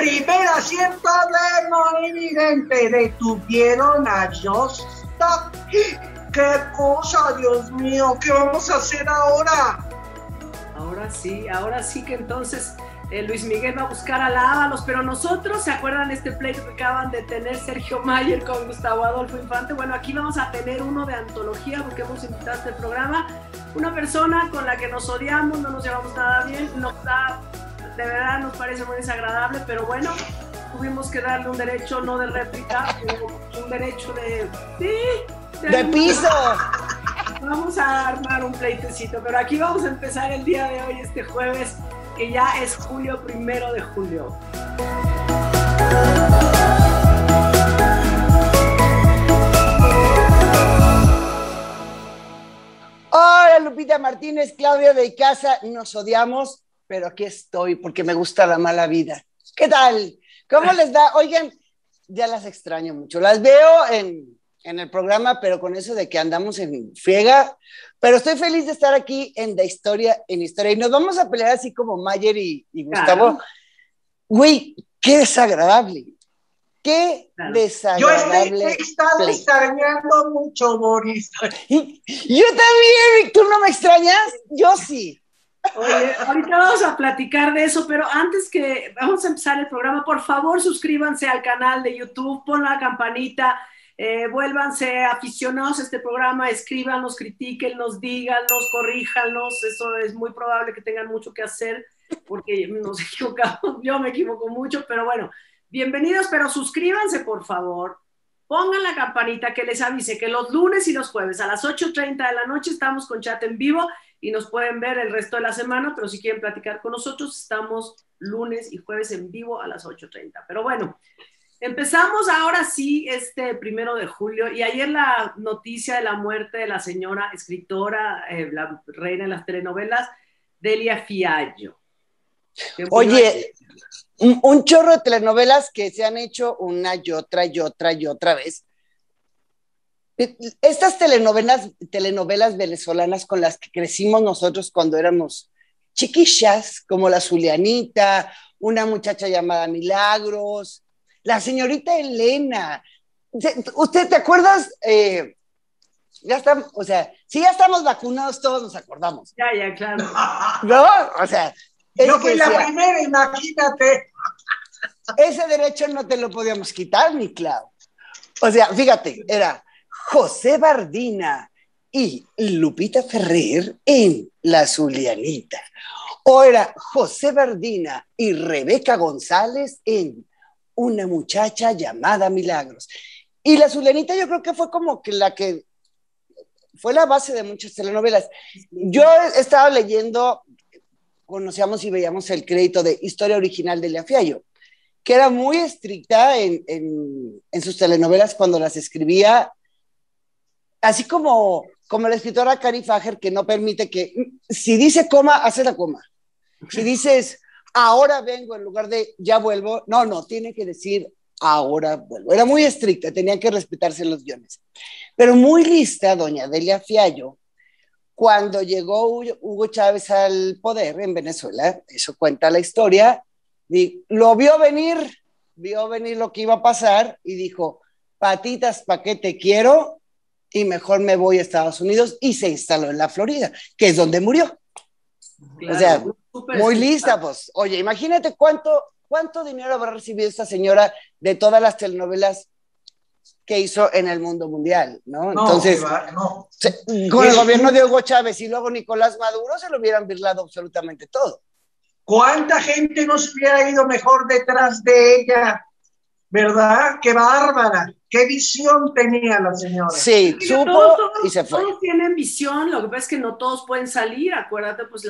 Primer asiento de Monividente. Detuvieron a Josta. ¡Qué cosa, Dios mío! ¿Qué vamos a hacer ahora? Ahora sí que entonces Luis Miguel va a buscar a la Ábalos, pero nosotros, ¿se acuerdan este pleito que acaban de tener Sergio Mayer con Gustavo Adolfo Infante? Bueno, aquí vamos a tener uno de antología porque hemos invitado a este programa una persona con la que nos odiamos, no nos llevamos nada bien, de verdad nos parece muy desagradable, pero bueno, tuvimos que darle un derecho no de réplica, un derecho de piso. Vamos a armar un pleitecito, pero aquí vamos a empezar el día de hoy, este jueves, que ya es julio, 1 de julio. Hola, Lupita Martínez, Claudia de Icaza, nos odiamos, pero aquí estoy porque me gusta la mala vida. ¿Qué tal? ¿Cómo les va? Oigan, ya las extraño mucho. Las veo en el programa, pero con eso de que andamos en friega. Pero estoy feliz de estar aquí en la historia, y nos vamos a pelear así como Mayer y Gustavo. Claro. Güey, qué desagradable. Qué desagradable. Yo te estaba extrañando mucho, Boris. Yo también, ¿tú no me extrañas? Yo sí. Oye, ahorita vamos a platicar de eso, pero antes que vamos a empezar el programa, por favor suscríbanse al canal de YouTube, pon la campanita, vuélvanse aficionados a este programa, escríbanos, critíquennos, díganos, corríjanos, eso es muy probable que tengan mucho que hacer, porque nos equivocamos, yo me equivoco mucho, pero bueno, bienvenidos, pero suscríbanse por favor, pongan la campanita que les avise que los lunes y los jueves a las 8:30 de la noche estamos con chat en vivo, y nos pueden ver el resto de la semana, pero si quieren platicar con nosotros, estamos lunes y jueves en vivo a las 8:30. Pero bueno, empezamos ahora sí este 1 de julio, y ayer la noticia de la muerte de la señora escritora, la reina de las telenovelas, Delia Fiallo. Oye, un chorro de telenovelas que se han hecho una y otra vez. Estas telenovelas venezolanas con las que crecimos nosotros cuando éramos chiquillas, como La Zulianita, Una muchacha llamada Milagros, La señorita Elena. ¿Usted te acuerdas? Ya estamos, o sea, si ya estamos vacunados, todos nos acordamos. Ya, claro. ¿No? O sea, yo fui la primera, imagínate. Ese derecho no te lo podíamos quitar, mi Clau. O sea, fíjate, era José Bardina y Lupita Ferrer en La Zulianita. O era José Bardina y Rebeca González en Una muchacha llamada Milagros. Y La Zulianita yo creo que fue como que la que fue la base de muchas telenovelas. Yo estaba leyendo, conocíamos y veíamos el crédito de Historia Original de Delia Fiallo, que era muy estricta en sus telenovelas cuando las escribía, así como la escritora Cari Fager, que no permite que, si dice coma, hace la coma. Si dices, ahora vengo en lugar de ya vuelvo, no, tiene que decir ahora vuelvo. Era muy estricta, tenían que respetarse los guiones. Pero muy lista, doña Delia Fiallo, cuando llegó Hugo Chávez al poder en Venezuela, eso cuenta la historia, lo vio venir lo que iba a pasar y dijo, patitas, ¿pa' qué te quiero? Y mejor me voy a Estados Unidos, y se instaló en la Florida, que es donde murió. Claro, o sea, muy lista, pues. Oye, imagínate cuánto dinero habrá recibido esta señora de todas las telenovelas que hizo en el mundo mundial, ¿no? Entonces, con el gobierno de Hugo Chávez y luego Nicolás Maduro se lo hubieran birlado absolutamente todo. ¿Cuánta gente nos hubiera ido mejor detrás de ella? ¿Verdad? ¡Qué bárbara! ¡Qué visión tenía la señora! Sí, supo y se fue. Todos tienen visión, lo que pasa es que no todos pueden salir. Acuérdate, pues,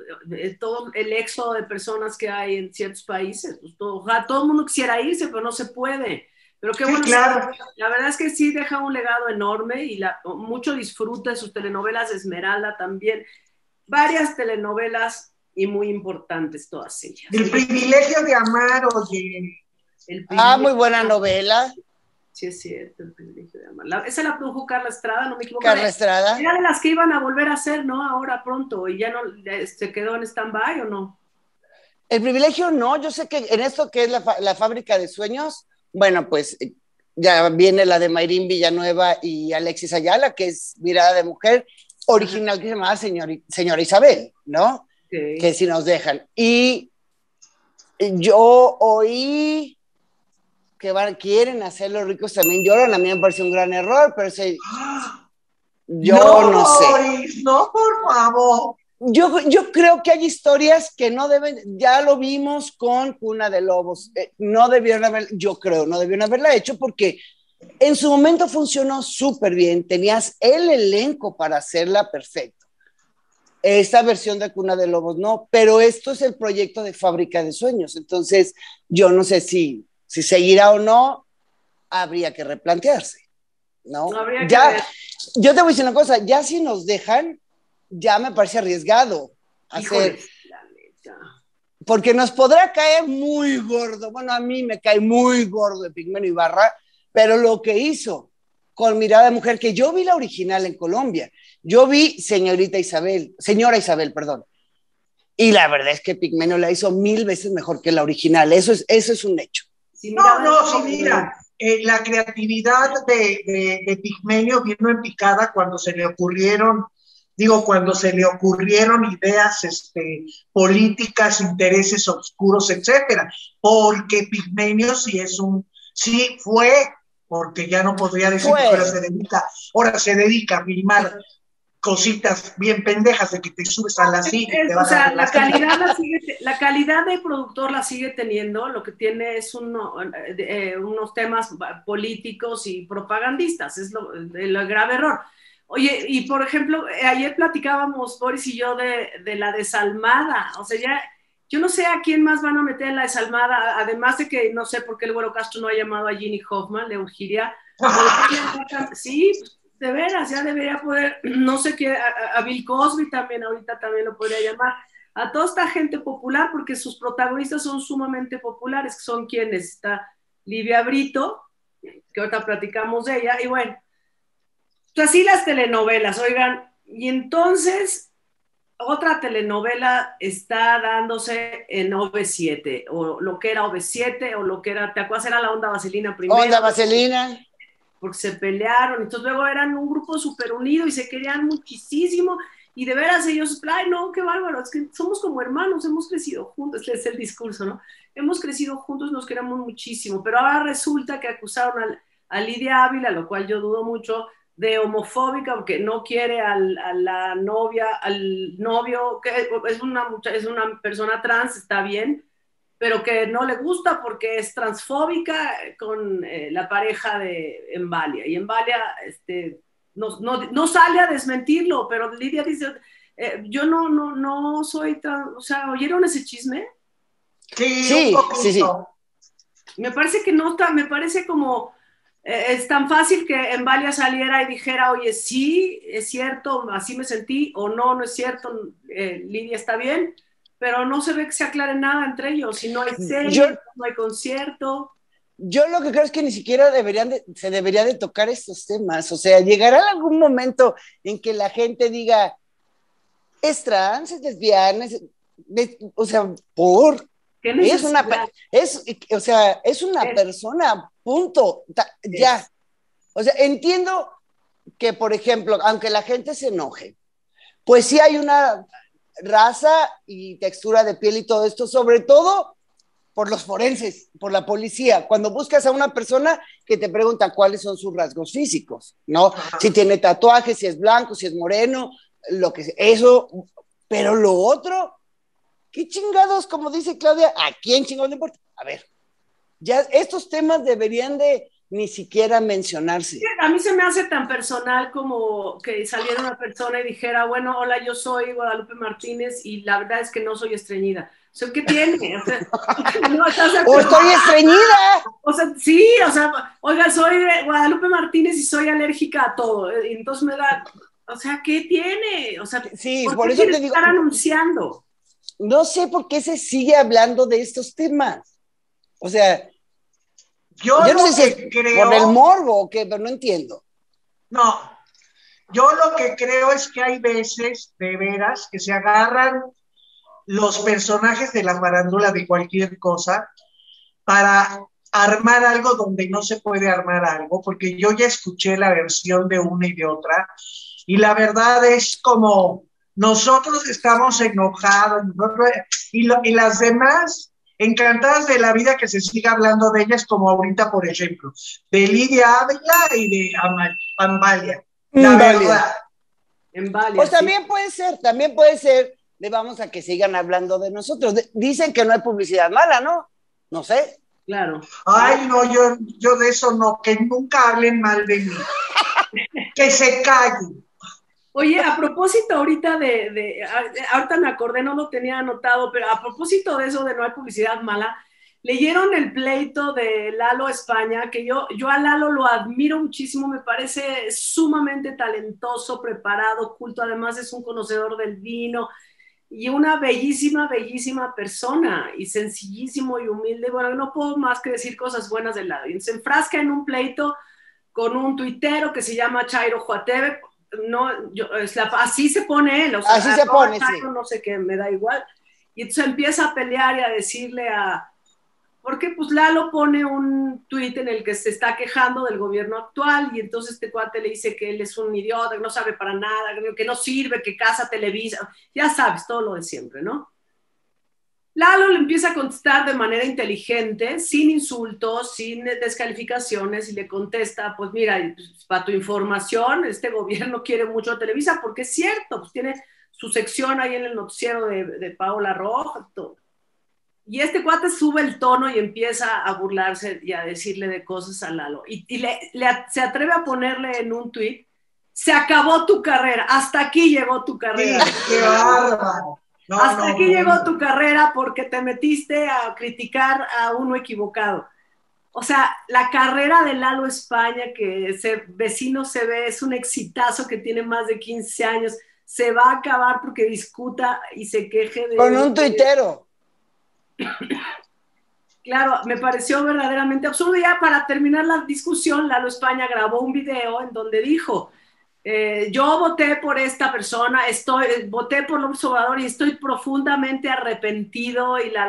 todo el éxodo de personas que hay en ciertos países. Pues, todo el mundo quisiera irse, pero no se puede. Pero qué bueno, claro. La verdad es que sí deja un legado enorme y mucho disfrute de sus telenovelas, Esmeralda también. Varias telenovelas y muy importantes todas ellas. El privilegio de amar, oye. Muy buena novela. Sí, es cierto, El privilegio de amar. Esa la produjo Carla Estrada, no me equivoco. Carla Estrada. Era de las que iban a volver a hacer, ¿no? Ahora pronto, y ya no se quedó en stand-by, ¿o no? El privilegio no, yo sé que en esto que es la fábrica de sueños, bueno, pues ya viene la de Mayrín Villanueva y Alexis Ayala, que es Mirada de Mujer, original que se llamaba Señora Isabel, ¿no? Okay. Que si nos dejan. Y yo oí que quieren hacer Los ricos también lloran, a mí me pareció un gran error, pero yo no sé. Boris, no, por favor. Yo creo que hay historias que no deben, ya lo vimos con Cuna de Lobos, no debieron haberla hecho porque en su momento funcionó súper bien, tenías el elenco para hacerla perfecto. Esta versión de Cuna de Lobos no, pero esto es el proyecto de Fábrica de Sueños, entonces yo no sé si seguirá o no, habría que replantearse, ¿no? Yo te voy a decir una cosa, ya si nos dejan, ya me parece arriesgado hacer, porque nos podrá caer muy gordo, bueno, a mí me cae muy gordo de Pigmenio Ibarra, pero lo que hizo con Mirada de Mujer, que yo vi la original en Colombia, yo vi Señora Isabel, perdón, y la verdad es que Pigmenio la hizo 1000 veces mejor que la original, eso es un hecho. Sí, mira, la creatividad de Pigmenio vino en picada cuando se le ocurrieron ideas políticas, intereses oscuros, etcétera, porque Pigmenio sí fue, porque ya no podría decir que ahora se dedica a filmar cositas bien pendejas de que te subes a la silla y te vas a la calidad de productor la sigue teniendo, lo que tiene es unos temas políticos y propagandistas, es el grave error. Oye, y por ejemplo, ayer platicábamos, Boris y yo, de la desalmada, o sea, ya, yo no sé a quién más van a meter en la desalmada, además de que no sé por qué el Güero Castro no ha llamado a Ginny Hoffman, le urgiría. Sí, de veras, ya debería poder, no sé qué, a Bill Cosby también, ahorita también lo podría llamar, a toda esta gente popular, porque sus protagonistas son sumamente populares, que son quienes, está Livia Brito, que ahorita platicamos de ella, y bueno, así las telenovelas, oigan, y entonces otra telenovela está dándose en OV7, o lo que era OV7, o lo que era, ¿te acuerdas? Era la Onda Vaselina primero. Onda Vaselina. Porque se pelearon, entonces luego eran un grupo súper unido y se querían muchísimo, y de veras ellos, ay no, qué bárbaro, es que somos como hermanos, hemos crecido juntos, es el discurso, ¿no? Hemos crecido juntos, nos queremos muchísimo, pero ahora resulta que acusaron a Lidia Ávila, lo cual yo dudo mucho, de homofóbica, porque no quiere a la novia, al novio, que es una persona trans, está bien, pero que no le gusta porque es transfóbica con la pareja de Embalia. Y Embalia no sale a desmentirlo, pero Lidia dice, yo no soy trans, o sea, ¿oyeron ese chisme? Sí. Me parece que no está, me parece como... es tan fácil que Embalia saliera y dijera, oye, sí, es cierto, así me sentí, o no es cierto, Lidia está bien, pero no se ve que se aclare nada entre ellos, si no hay serie, no hay concierto. Yo lo que creo es que ni siquiera se debería de tocar estos temas, o sea, llegará algún momento en que la gente diga, es trans, es lesbiana, o sea, es una persona, punto, ya. O sea, entiendo que, por ejemplo, aunque la gente se enoje, pues sí hay una raza y textura de piel y todo esto, sobre todo por los forenses, por la policía. Cuando buscas a una persona que te pregunta cuáles son sus rasgos físicos, ¿no? Si tiene tatuajes, si es blanco, si es moreno, lo que sea, eso, pero lo otro, ¿qué chingados? Como dice Claudia, ¿a quién chingados le importa? A ver, ya estos temas deberían de ni siquiera mencionarse. A mí se me hace tan personal como que saliera una persona y dijera, bueno, hola, yo soy Guadalupe Martínez y la verdad es que no soy estreñida. O sea, ¿qué tiene? O sea, ¡o estoy estreñida! O sea, sí, o sea, oiga, soy Guadalupe Martínez y soy alérgica a todo. Y entonces me da, o sea, ¿qué tiene? O sea, sí, por eso te digo, estar anunciando. No sé por qué se sigue hablando de estos temas. O sea, yo no sé si es por el morbo o qué, pero no entiendo. No, yo lo que creo es que hay veces, de veras, que se agarran los personajes de la farándula de cualquier cosa para armar algo donde no se puede armar algo, porque yo ya escuché la versión de una y de otra, y la verdad es como nosotros estamos enojados, y las demás encantadas de la vida que se siga hablando de ellas, como ahorita, por ejemplo, de Lidia Ávila y de Amalia. La verdad. Pues también puede ser, le vamos a que sigan hablando de nosotros. Dicen que no hay publicidad mala, ¿no? No sé. Claro. Ay, no, yo de eso no, que nunca hablen mal de mí. Que se callen. Oye, a propósito ahorita ahorita me acordé, no lo tenía anotado, pero a propósito de eso de no hay publicidad mala, leyeron el pleito de Lalo España, que yo a Lalo lo admiro muchísimo, me parece sumamente talentoso, preparado, culto, además es un conocedor del vino, y una bellísima, bellísima persona, y sencillísimo y humilde. Bueno, no puedo más que decir cosas buenas de Lalo. Y se enfrasca en un pleito con un tuitero que se llama Chairo Juateve. No, así se pone él, o sea, así se pone, Chairo, sí. No sé qué, me da igual. Y entonces empieza a pelear y a decirle porque pues Lalo pone un tuit en el que se está quejando del gobierno actual, y entonces este cuate le dice que él es un idiota, que no sabe para nada, que no sirve, que casa Televisa, ya sabes, todo lo de siempre, ¿no? Lalo le empieza a contestar de manera inteligente, sin insultos, sin descalificaciones, y le contesta, pues mira, pues, para tu información, este gobierno quiere mucho a Televisa, porque es cierto, pues tiene su sección ahí en el noticiero de Paola Rojas, todo. Y este cuate sube el tono y empieza a burlarse y a decirle de cosas a Lalo. Y se atreve a ponerle en un tuit, se acabó tu carrera, hasta aquí llegó tu carrera. Sí, qué bárbaro. Hasta aquí llegó tu carrera porque te metiste a criticar a uno equivocado. O sea, la carrera de Lalo España, que vecino se ve, es un exitazo que tiene más de 15 años, se va a acabar porque discuta y se queje de... Con un tuitero. Claro, me pareció verdaderamente absurdo. Ya para terminar la discusión, Lalo España grabó un video en donde dijo, yo voté por esta persona, voté por López Obrador y estoy profundamente arrepentido y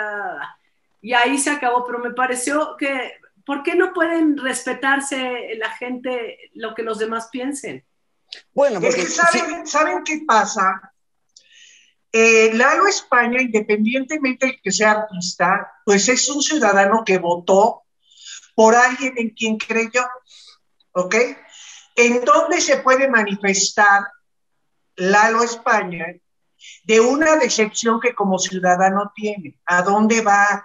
y ahí se acabó. Pero me pareció que, ¿por qué no pueden respetarse la gente lo que los demás piensen? Bueno, porque es que ¿saben qué pasa? Lalo España, independientemente de que sea artista, pues es un ciudadano que votó por alguien en quien creyó, ¿ok? ¿En dónde se puede manifestar Lalo España de una decepción que como ciudadano tiene? ¿A dónde va?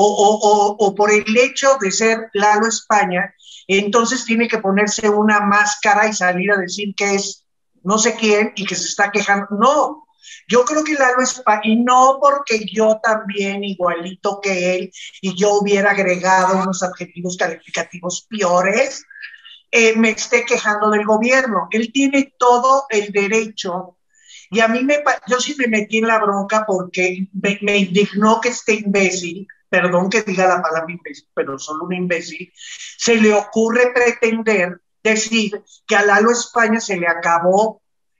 O por el hecho de ser Lalo España, entonces tiene que ponerse una máscara y salir a decir que es no sé quién y que se está quejando. No. Yo creo que Lalo España, y no porque yo también, igualito que él, y yo hubiera agregado unos adjetivos calificativos peores, me esté quejando del gobierno. Él tiene todo el derecho, y a mí yo sí me metí en la bronca porque me indignó que este imbécil, perdón que diga la palabra imbécil, pero solo un imbécil, se le ocurre pretender decir que a Lalo España se le acabó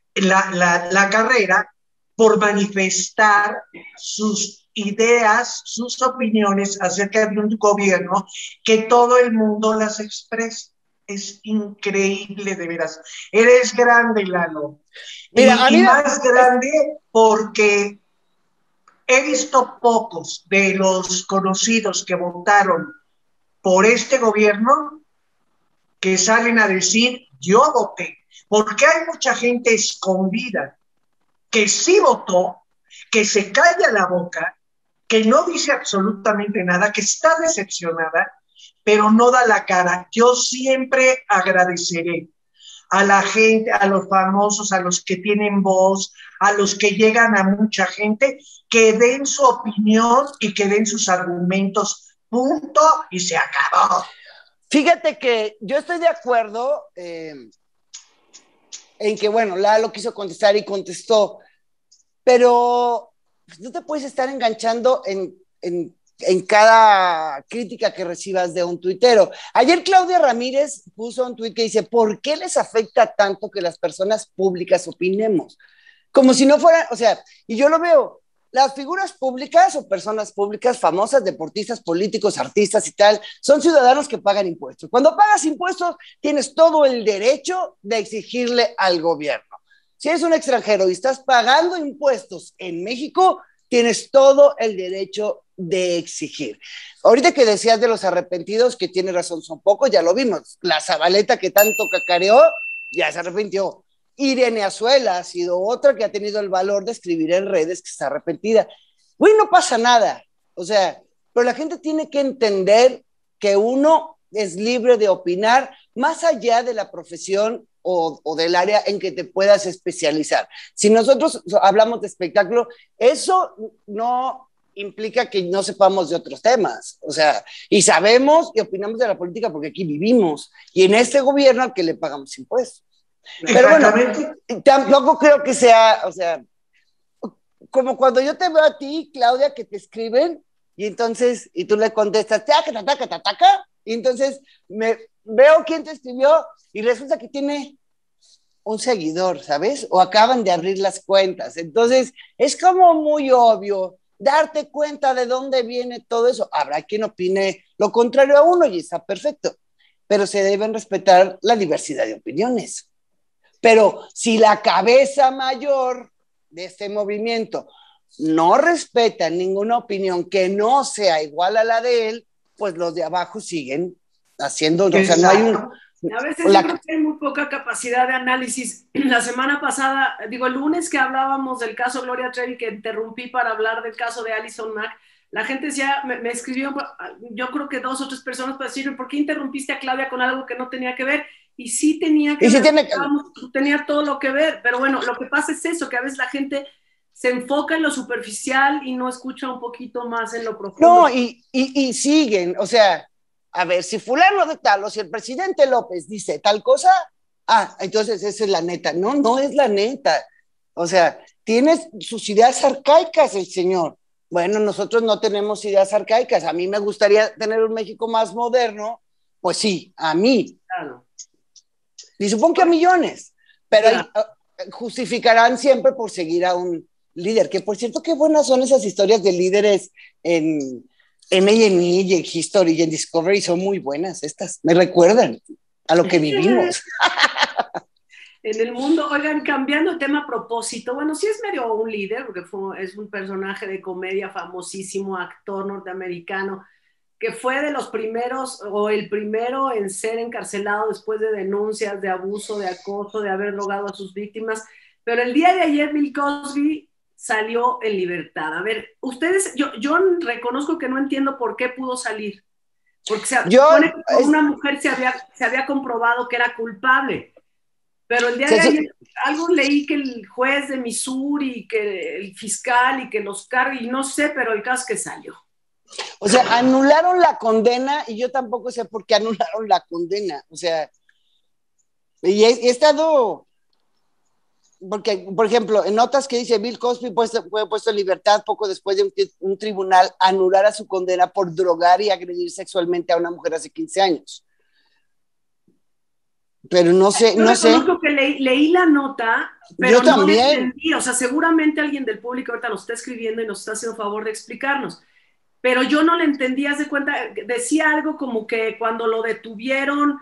la carrera por manifestar sus ideas, sus opiniones acerca de un gobierno que todo el mundo las expresa. Es increíble, de veras. Eres grande, Lalo. Mira, y más grande porque he visto pocos de los conocidos que votaron por este gobierno que salen a decir, yo voté, porque hay mucha gente escondida que sí votó, que se calla la boca, que no dice absolutamente nada, que está decepcionada, pero no da la cara. Yo siempre agradeceré a la gente, a los famosos, a los que tienen voz, a los que llegan a mucha gente, que den su opinión y que den sus argumentos, punto, y se acabó. Fíjate que yo estoy de acuerdo en que, bueno, Lalo quiso contestar y contestó, pero pues, no te puedes estar enganchando en cada crítica que recibas de un tuitero. Ayer Claudia Ramírez puso un tuit que dice, ¿por qué les afecta tanto que las personas públicas opinemos? Como si no fuera, o sea, y yo lo veo, las figuras públicas o personas públicas famosas, deportistas, políticos, artistas y tal, son ciudadanos que pagan impuestos. Cuando pagas impuestos, tienes todo el derecho de exigirle al gobierno. Si eres un extranjero y estás pagando impuestos en México, tienes todo el derecho de exigir. Ahorita que decías de los arrepentidos, que tiene razón, son pocos, ya lo vimos. La Zabaleta que tanto cacareó, ya se arrepintió. Irene Azuela ha sido otra que ha tenido el valor de escribir en redes que está arrepentida. Güey, no pasa nada. O sea, pero la gente tiene que entender que uno es libre de opinar más allá de la profesión o del área en que te puedas especializar. Si nosotros hablamos de espectáculo, eso no implica que no sepamos de otros temas. O sea, y sabemos y opinamos de la política porque aquí vivimos. Y en este gobierno al que le pagamos impuestos. Pero bueno, tampoco creo que sea, o sea, como cuando yo te veo a ti, Claudia, que te escriben y entonces, y tú le contestas, taca, y entonces me veo quién te escribió y resulta que tiene un seguidor, ¿sabes? O acaban de abrir las cuentas. Entonces, es como muy obvio darte cuenta de dónde viene todo eso. Habrá quien opine lo contrario a uno y está perfecto, pero se deben respetar la diversidad de opiniones. Pero si la cabeza mayor de este movimiento no respeta ninguna opinión que no sea igual a la de él, pues los de abajo siguen haciendo, o sea, no hay un... A veces yo creo que hay muy poca capacidad de análisis. La semana pasada, digo, el lunes que hablábamos del caso Gloria Trevi, que interrumpí para hablar del caso de Alison Mack, la gente decía, me escribió, yo creo que 2 o 3 personas para decirme, ¿por qué interrumpiste a Claudia con algo que no tenía que ver? Y sí tenía que ver, tenía todo lo que ver, pero bueno, lo que pasa es eso, que a veces la gente se enfoca en lo superficial y no escucha un poquito más en lo profundo. No, y siguen, o sea, a ver, si fulano de tal, o si el presidente López dice tal cosa, entonces esa es la neta. No, no es la neta. O sea, tiene sus ideas arcaicas el señor. Bueno, nosotros no tenemos ideas arcaicas. A mí me gustaría tener un México más moderno, pues sí, a mí. Claro. Y supongo que a millones, pero justificarán siempre por seguir a un líder, que por cierto, qué buenas son esas historias de líderes en A&E y en History y en Discovery, son muy buenas estas, me recuerdan a lo que vivimos. En el mundo, oigan, cambiando el tema a propósito, bueno, sí es medio un líder, porque es un personaje de comedia famosísimo, actor norteamericano, que fue de los primeros, o el primero en ser encarcelado después de denuncias de abuso, de acoso, de haber drogado a sus víctimas, pero el día de ayer Bill Cosby salió en libertad. A ver, ustedes, yo reconozco que no entiendo por qué pudo salir, porque se supone que una mujer se había comprobado que era culpable, pero el día de ayer algo leí que el juez de Missouri, que el fiscal y que los cargos, y no sé, pero el caso es que salió. O sea, anularon la condena y yo tampoco sé por qué anularon la condena. O sea, y he estado, porque, por ejemplo, en notas que dice Bill Cosby fue puesto en libertad poco después de un tribunal anulara su condena por drogar y agredir sexualmente a una mujer hace 15 años. Pero no sé. Yo reconozco que leí la nota, pero yo también. No entendí. O sea, seguramente alguien del público ahorita lo está escribiendo y nos está haciendo favor de explicarnos. Pero yo no le entendí, haz de cuenta, decía algo como que cuando lo detuvieron,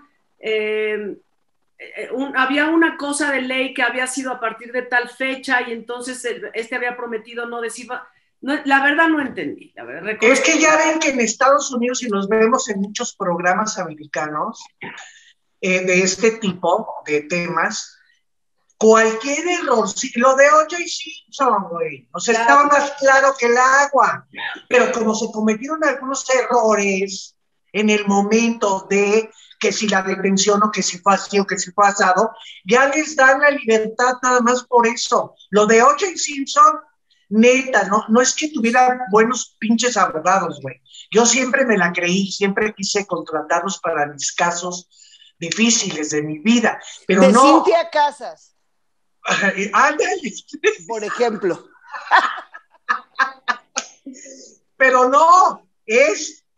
había una cosa de ley que había sido a partir de tal fecha y entonces había prometido no decir... No, la verdad no entendí. La verdad, es que ya ven que en Estados Unidos, y los vemos en muchos programas americanos de este tipo de temas, cualquier error, lo de O.J. Simpson, güey, o sea, estaba más claro que el agua, pero como se cometieron algunos errores en el momento de que si la detención o que si fue así o que si fue asado, ya les dan la libertad nada más por eso. Lo de O.J. Simpson, neta, no es que tuviera buenos pinches abogados, güey. Yo siempre me la creí, siempre quise contratarlos para mis casos difíciles de mi vida, pero de no... Cintia Casas. Ándale. Por ejemplo. Pero no, es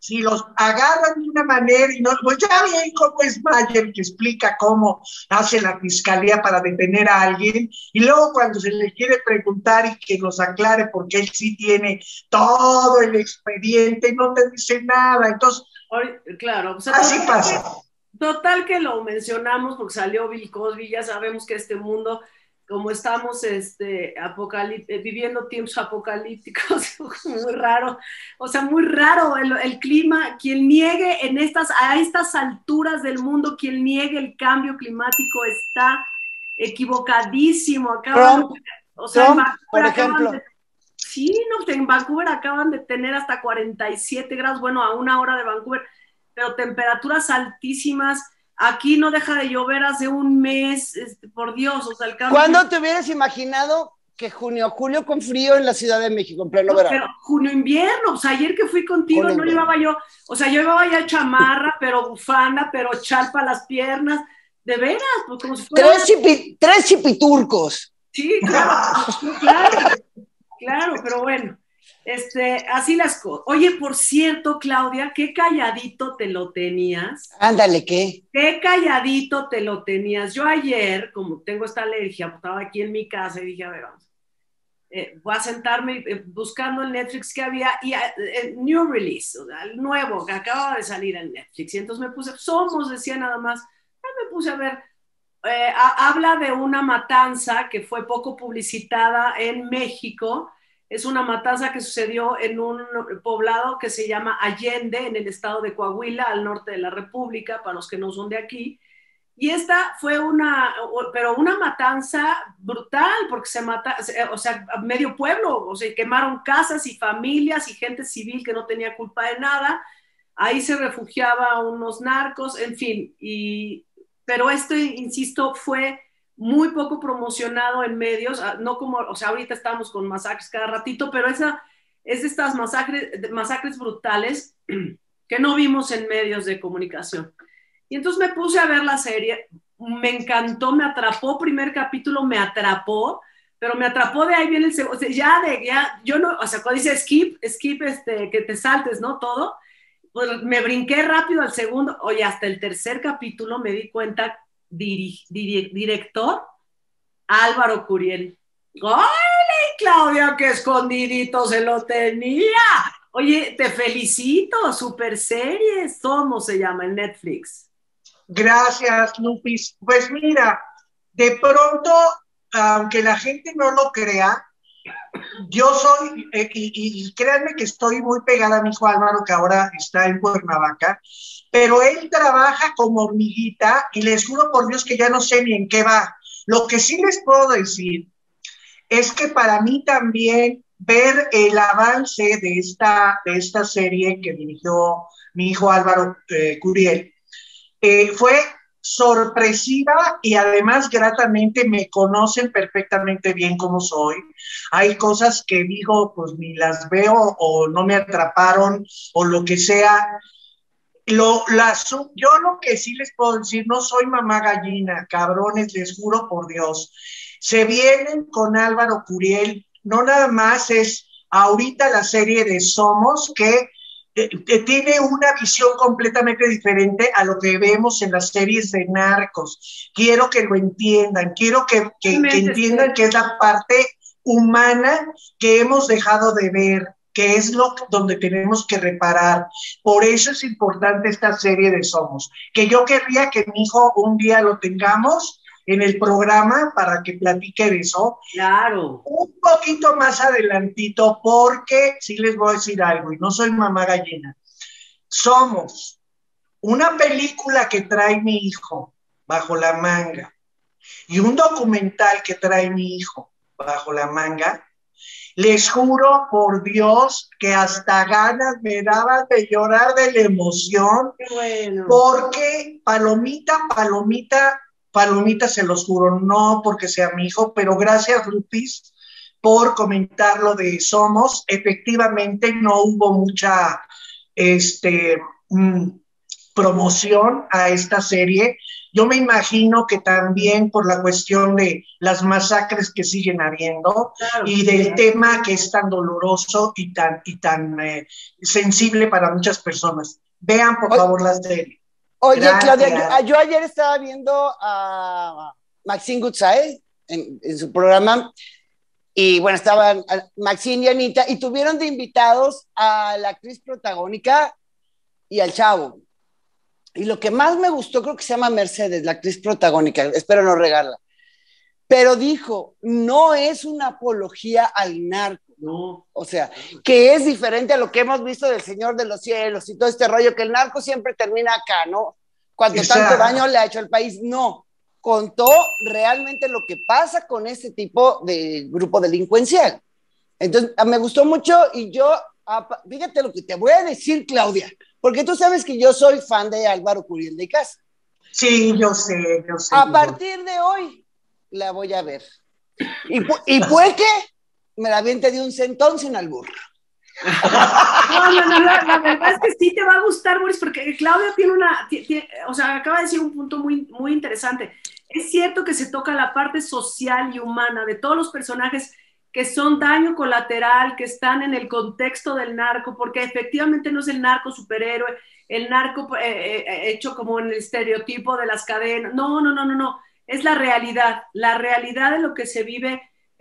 si los agarran de una manera y no, pues ya bien cómo es Mayer, que explica cómo hace la fiscalía para detener a alguien, y luego cuando se le quiere preguntar y que nos aclare porque él sí tiene todo el expediente, no te dice nada, entonces, claro, o sea, así pasa. Total que lo mencionamos porque salió Bill Cosby, ya sabemos que este mundo, como estamos viviendo tiempos apocalípticos, muy raro, o sea, muy raro el clima, quien niegue a estas alturas del mundo, quien niegue el cambio climático está equivocadísimo. Trump, por ejemplo. Sí, no, en Vancouver acaban de tener hasta 47 grados, bueno, a 1 hora de Vancouver, pero temperaturas altísimas. Aquí no deja de llover hace un mes, por Dios, o sea, el cambio. ¿Cuándo te hubieras imaginado que junio, julio con frío en la Ciudad de México, en pleno verano? Pero junio, invierno, o sea, ayer que fui contigo no llevaba yo, o sea, yo llevaba ya chamarra, pero bufanda, pero chal para las piernas, de veras, pues como si fuera... Tres chipiturcos. Sí, claro, pero bueno. Así las cosas. Oye, por cierto, Claudia, qué calladito te lo tenías. Ándale, ¿qué? Qué calladito te lo tenías. Yo ayer, como tengo esta alergia, estaba aquí en mi casa y dije, a ver, vamos, voy a sentarme buscando el Netflix que había, y new release, o sea, el nuevo, que acaba de salir en Netflix. Y entonces me puse, decía nada más, me puse a ver, habla de una matanza que fue poco publicitada en México. Es una matanza que sucedió en un poblado que se llama Allende, en el estado de Coahuila, al norte de la República, para los que no son de aquí. Y esta fue una matanza brutal, porque o sea, medio pueblo, o sea, quemaron casas y familias y gente civil que no tenía culpa de nada. Ahí se refugiaba unos narcos, en fin. Pero insisto, fue muy poco promocionado en medios, no como, o sea, ahorita estamos con masacres cada ratito, pero es de estas masacres brutales que no vimos en medios de comunicación. Y entonces me puse a ver la serie, me encantó, me atrapó, primer capítulo me atrapó, pero me atrapó de ahí viene el segundo, o sea, yo no, o sea, cuando dice skip, que te saltes, ¿no? Todo, pues me brinqué rápido al segundo, oye, hasta el tercer capítulo me di cuenta, director Álvaro Curiel. ¡Ay, Claudia, qué escondidito se lo tenía! Oye, te felicito, super serie, Somos se llama en Netflix. Gracias, Lupis. Pues mira, de pronto, aunque la gente no lo crea, yo soy, y créanme que estoy muy pegada a mi hijo Álvaro, que ahora está en Cuernavaca, pero él trabaja como hormiguita y les juro por Dios que ya no sé ni en qué va. Lo que sí les puedo decir es que para mí también ver el avance de esta serie que dirigió mi hijo Álvaro Curiel fue sorpresiva y además gratamente. Me conocen perfectamente bien como soy. Hay cosas que digo, pues ni las veo o no me atraparon o lo que sea. Yo lo que sí les puedo decir, no soy mamá gallina, cabrones, les juro por Dios. Se vienen con Álvaro Curiel, no nada más es ahorita la serie de Somos, que tiene una visión completamente diferente a lo que vemos en las series de narcos. Quiero que lo entiendan, quiero que entiendan que es la parte humana que hemos dejado de ver, que es donde tenemos que reparar. Por eso es importante esta serie de Somos, que yo querría que mi hijo un día lo tengamos en el programa para que platique de eso. Claro. Un poquito más adelantito, porque sí les voy a decir algo, y no soy mamá gallina. Somos una película que trae mi hijo bajo la manga y un documental que trae mi hijo bajo la manga. Les juro por Dios que hasta ganas me daban de llorar de la emoción. Qué bueno. Porque Palomita, se los juro, no porque sea mi hijo, pero gracias, Lupis, por comentar lo de Somos. Efectivamente, no hubo mucha promoción a esta serie. Yo me imagino que también por la cuestión de las masacres que siguen habiendo, claro, y del tema que es tan doloroso y tan sensible para muchas personas. Vean, por favor, la serie. Oye, gracias. Claudia, yo ayer estaba viendo a Maxine Goodside en su programa, y bueno, estaban Maxine y Anita, y tuvieron de invitados a la actriz protagónica y al chavo. Y lo que más me gustó, creo que se llama Mercedes, la actriz protagónica, espero no regarla, pero dijo, no es una apología al narco, no. O sea, que es diferente a lo que hemos visto del Señor de los Cielos y todo este rollo, que el narco siempre termina acá, ¿no? Cuando tanto daño le ha hecho al país, no. Contó realmente lo que pasa con este tipo de grupo delincuencial. Entonces, me gustó mucho, y yo, fíjate lo que te voy a decir, Claudia, porque tú sabes que yo soy fan de Álvaro Curiel de Icaza. Sí, yo sé. A partir de hoy la voy a ver. Y puede que me la aviente de un centón sin albur. No, la verdad es que sí te va a gustar, Boris, porque Claudia o sea, acaba de decir un punto muy, muy interesante. Es cierto que se toca la parte social y humana de todos los personajes que son daño colateral, que están en el contexto del narco, porque efectivamente no es el narco superhéroe, el narco hecho como en el estereotipo de las cadenas. No. Es la realidad de lo que se vive,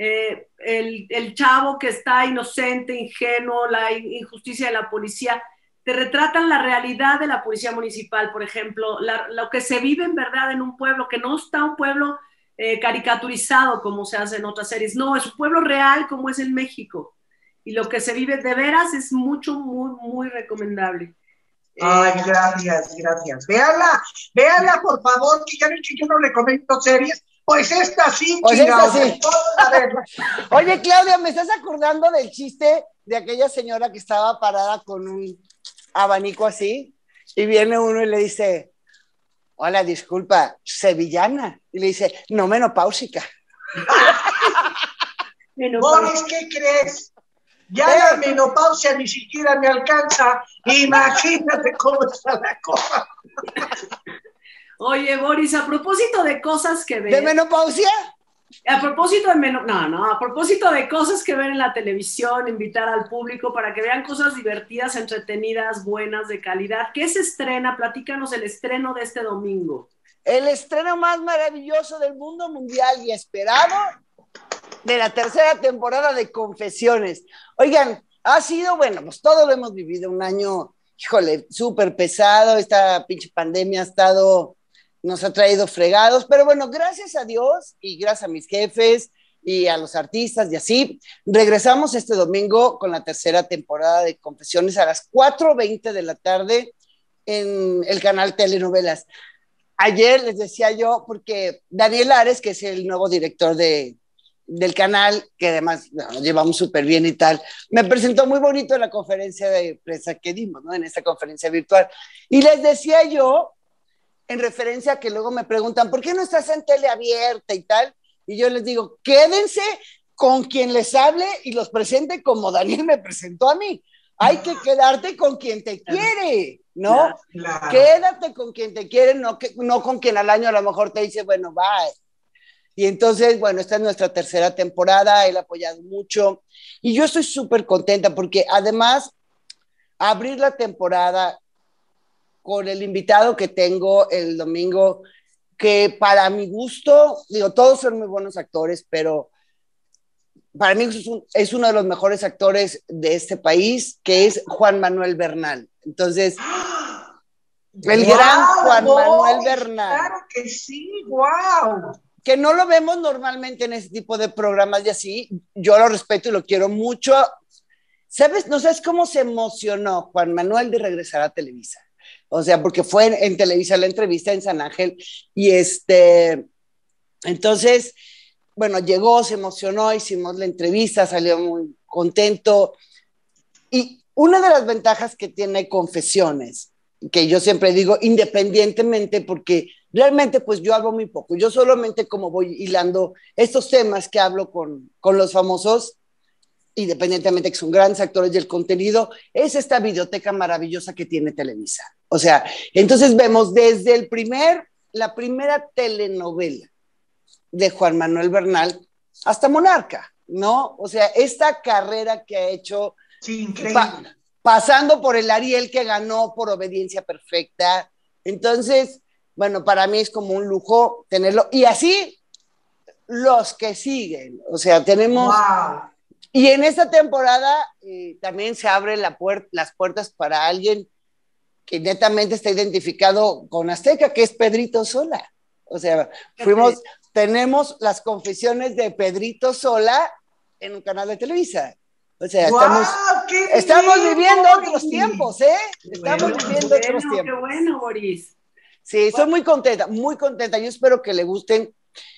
el chavo que está inocente, ingenuo, la injusticia de la policía. Te retratan la realidad de la policía municipal, por ejemplo, lo que se vive en verdad en un pueblo, que no está un pueblo caricaturizado como se hace en otras series. No, es un pueblo real como es en México. Y lo que se vive de veras es muy, muy recomendable. Ay, gracias. Véala, por favor, que ya ven que yo no le comento series. Pues esta sí, chingados. Oye, Claudia, ¿me estás acordando del chiste de aquella señora que estaba parada con un abanico así? Y viene uno y le dice, hola, disculpa, sevillana. Y le dice, no, menopáusica. Boris, ¿qué crees? Ya la menopausia ni siquiera me alcanza. Imagínate cómo está la cosa. Oye, Boris, a propósito de cosas que ves. ¿De menopausia? A propósito a propósito de cosas que ven en la televisión, invitar al público para que vean cosas divertidas, entretenidas, buenas, de calidad. ¿Qué se estrena? Platícanos el estreno de este domingo. El estreno más maravilloso del mundo mundial y esperado de la tercera temporada de Confesiones. Oigan, ha sido, bueno, pues todos lo hemos vivido, un año, híjole, súper pesado. Esta pinche pandemia nos ha traído fregados, pero bueno, gracias a Dios y gracias a mis jefes y a los artistas y así, regresamos este domingo con la tercera temporada de Confesiones a las 4:20 de la tarde en el canal Telenovelas. Ayer les decía yo, porque Daniel Ares, que es el nuevo director del canal, que además nos llevamos súper bien y tal, me presentó muy bonito en la conferencia de prensa que dimos, ¿no? En esta conferencia virtual. Y les decía yo, en referencia a que luego me preguntan, ¿por qué no estás en tele abierta y tal? Y yo les digo, quédense con quien les hable y los presente como Daniel me presentó a mí. Hay que quedarte con quien te quiere, ¿no? Claro. Quédate con quien te quiere, no con quien al año a lo mejor te dice, bueno, bye. Y entonces, bueno, esta es nuestra tercera temporada, él ha apoyado mucho y yo estoy súper contenta porque además abrir la temporada con el invitado que tengo el domingo, que para mi gusto, digo, todos son muy buenos actores, pero para mí es uno de los mejores actores de este país, que es Juan Manuel Bernal. Entonces, el gran Juan Manuel Bernal. Claro que sí, wow. Que no lo vemos normalmente en ese tipo de programas y así, yo lo respeto y lo quiero mucho. ¿Sabes? No sabes cómo se emocionó Juan Manuel de regresar a Televisa. O sea, porque fue en Televisa la entrevista en San Ángel y entonces, bueno, llegó, se emocionó, hicimos la entrevista, salió muy contento. Y una de las ventajas que tiene Confesiones, que yo siempre digo, independientemente, porque realmente pues yo hablo muy poco, yo solamente como voy hilando estos temas que hablo con los famosos, independientemente que son grandes actores del contenido, es esta videoteca maravillosa que tiene Televisa. O sea, entonces vemos desde la primera telenovela de Juan Manuel Bernal hasta Monarca, ¿no? O sea, esta carrera que ha hecho, sí, increíble. Pasando por el Ariel que ganó por Obediencia Perfecta. Entonces, bueno, para mí es como un lujo tenerlo. Y así los que siguen, o sea, tenemos... Wow. Y en esta temporada también se abren las puertas para alguien que netamente está identificado con Azteca, que es Pedrito Sola. O sea, tenemos las confesiones de Pedrito Sola en un canal de Televisa. O sea, wow, estamos viviendo otros tiempos, ¿eh? Estamos viviendo otros tiempos. Qué bueno, Boris. Sí, estoy muy contenta, muy contenta. Yo espero que le gusten.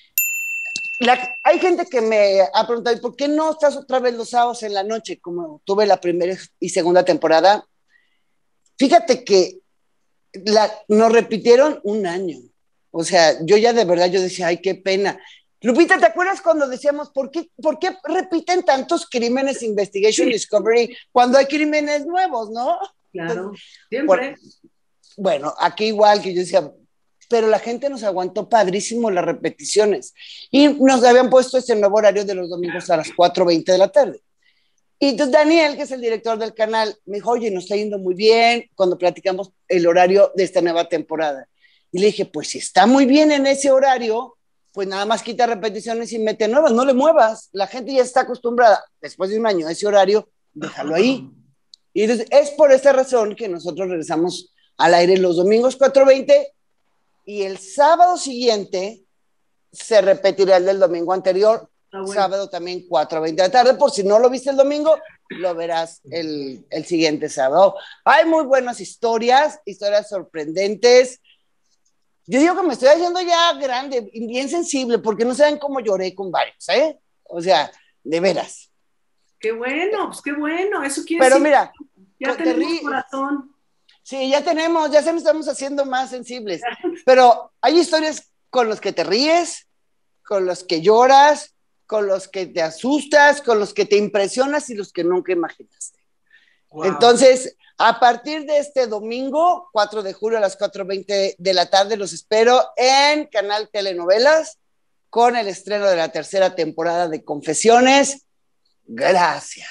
Hay gente que me ha preguntado, ¿por qué no estás otra vez los sábados en la noche, como tuve la primera y segunda temporada? Fíjate que nos repitieron un año. O sea, yo ya de verdad, yo decía, ay, qué pena. Lupita, ¿te acuerdas cuando decíamos, ¿por qué repiten tantos crímenes Investigation Discovery cuando hay crímenes nuevos, no? Claro, siempre. Bueno, aquí igual que yo decía, pero la gente nos aguantó padrísimo las repeticiones. Y nos habían puesto ese nuevo horario de los domingos a las 4:20 de la tarde. Y entonces Daniel, que es el director del canal, me dijo, oye, nos está yendo muy bien cuando platicamos el horario de esta nueva temporada. Y le dije, pues si está muy bien en ese horario, pues nada más quita repeticiones y mete nuevas, no le muevas. La gente ya está acostumbrada, después de un año, a ese horario, déjalo ahí. Y entonces es por esa razón que nosotros regresamos al aire los domingos 4:20 y el sábado siguiente se repetirá el del domingo anterior, sábado también 4:20 de la tarde, por si no lo viste el domingo, lo verás el siguiente sábado. Hay muy buenas historias sorprendentes. Yo digo que me estoy haciendo ya grande y bien sensible, porque no saben cómo lloré con varios, ¿eh? O sea, de veras. Qué bueno, pues qué bueno, eso quiere Pero decir, mira, ya tenemos corazón. Sí, ya se nos estamos haciendo más sensibles, pero hay historias con los que te ríes, con los que lloras, con los que te asustas, con los que te impresionas y los que nunca imaginaste. Wow. Entonces, a partir de este domingo, 4 de julio a las 4:20 de la tarde, los espero en Canal Telenovelas con el estreno de la tercera temporada de Confesiones. Gracias.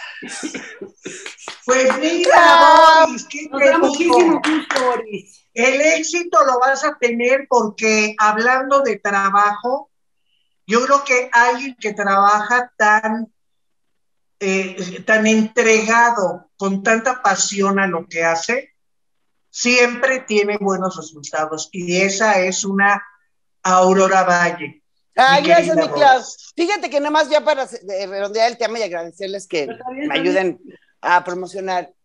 Pues mira, Boris, nos da muchísimo gusto, Boris. El éxito lo vas a tener porque hablando de trabajo, yo creo que alguien que trabaja tan entregado, con tanta pasión a lo que hace, siempre tiene buenos resultados. Y esa es una Aurora Valle. Gracias, mi Clau. Fíjate que nada más ya para redondear el tema y agradecerles que me ayuden a promocionar.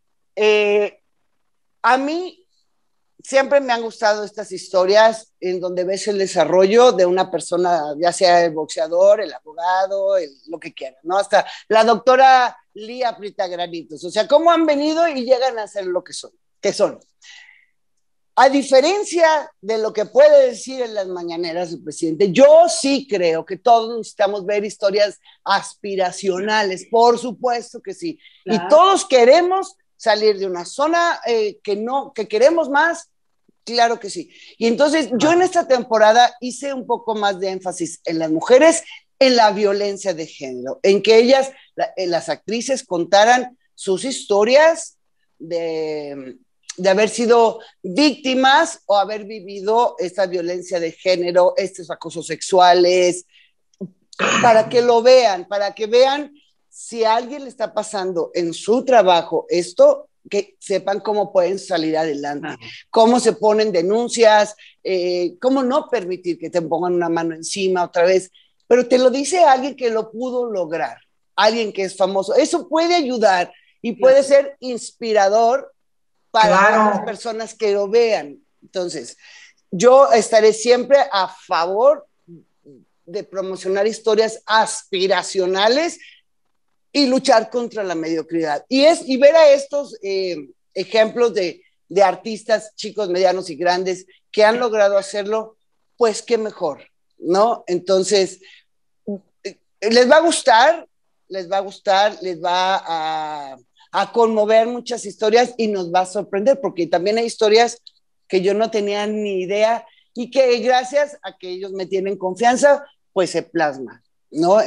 A mí siempre me han gustado estas historias en donde ves el desarrollo de una persona, ya sea el boxeador, el abogado, lo que quieran, ¿no? Hasta la doctora Lía Prita Granitos. O sea, cómo han venido y llegan a ser lo que son. A diferencia de lo que puede decir en las mañaneras el presidente, yo sí creo que todos necesitamos ver historias aspiracionales, por supuesto que sí. Claro. Y todos queremos salir de una zona que queremos más, claro que sí. Y entonces yo en esta temporada hice un poco más de énfasis en las mujeres, en la violencia de género, en que ellas, las actrices, contaran sus historias de haber sido víctimas o haber vivido esta violencia de género, estos acosos sexuales, para que lo vean, para que vean si a alguien le está pasando en su trabajo esto, que sepan cómo pueden salir adelante, cómo se ponen denuncias, cómo no permitir que te pongan una mano encima otra vez, pero te lo dice alguien que lo pudo lograr, alguien que es famoso. Eso puede ayudar y puede ser inspirador para las personas que lo vean. Entonces, yo estaré siempre a favor de promocionar historias aspiracionales y luchar contra la mediocridad. Y ver a estos ejemplos de artistas chicos, medianos y grandes que han logrado hacerlo, pues qué mejor, ¿no? Entonces, les va a gustar, les va a conmover muchas historias y nos va a sorprender, porque también hay historias que yo no tenía ni idea y que gracias a que ellos me tienen confianza, pues se plasma, ¿no?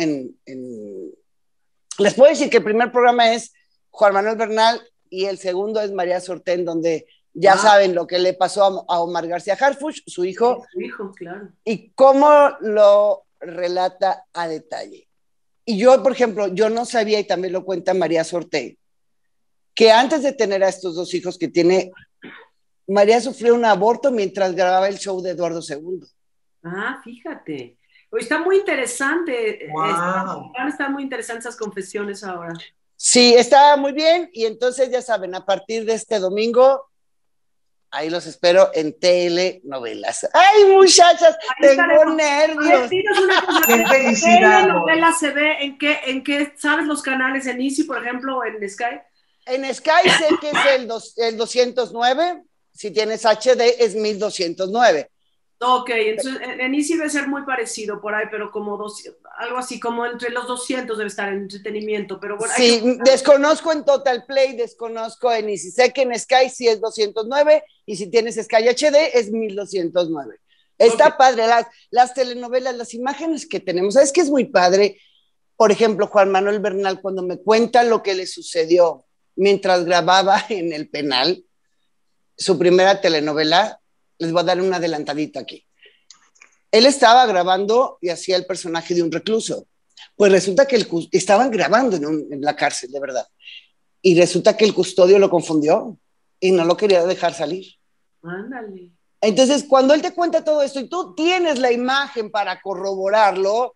Les puedo decir que el primer programa es Juan Manuel Bernal y el segundo es María Sortén, donde ya saben lo que le pasó a Omar García Harfuch, su hijo, claro. Y cómo lo relata a detalle. Y yo, por ejemplo, yo no sabía, y también lo cuenta María Sortén, que antes de tener a estos dos hijos que tiene, María sufrió un aborto mientras grababa el show de Eduardo II. Ah, fíjate. Está muy interesante. Wow. Están muy interesantes esas confesiones ahora. Sí, está muy bien. Y entonces, ya saben, a partir de este domingo, ahí los espero en telenovelas. ¡Ay, muchachas! Tengo nervios. ¡Qué felicidad! ¿Telenovela se ve en qué, sabes los canales? ¿En Easy, por ejemplo, o en Sky? En Sky sé que es el 209. Si tienes HD, es 1209. Ok, entonces en Easy debe ser muy parecido por ahí, pero como algo así, como entre los 200 debe estar en entretenimiento. Pero bueno, sí, desconozco en Total Play, desconozco en Easy. Sé que en Sky sí es 209 y si tienes Sky HD es 1209. Está padre, las telenovelas, las imágenes que tenemos. ¿Sabes qué es muy padre? Por ejemplo, Juan Manuel Bernal, cuando me cuenta lo que le sucedió mientras grababa en el penal, su primera telenovela, les voy a dar un adelantadito aquí. Él estaba grabando y hacía el personaje de un recluso. Pues resulta que estaban grabando en la cárcel, de verdad. Y resulta que el custodio lo confundió y no lo quería dejar salir. Ándale. Entonces, cuando él te cuenta todo esto y tú tienes la imagen para corroborarlo,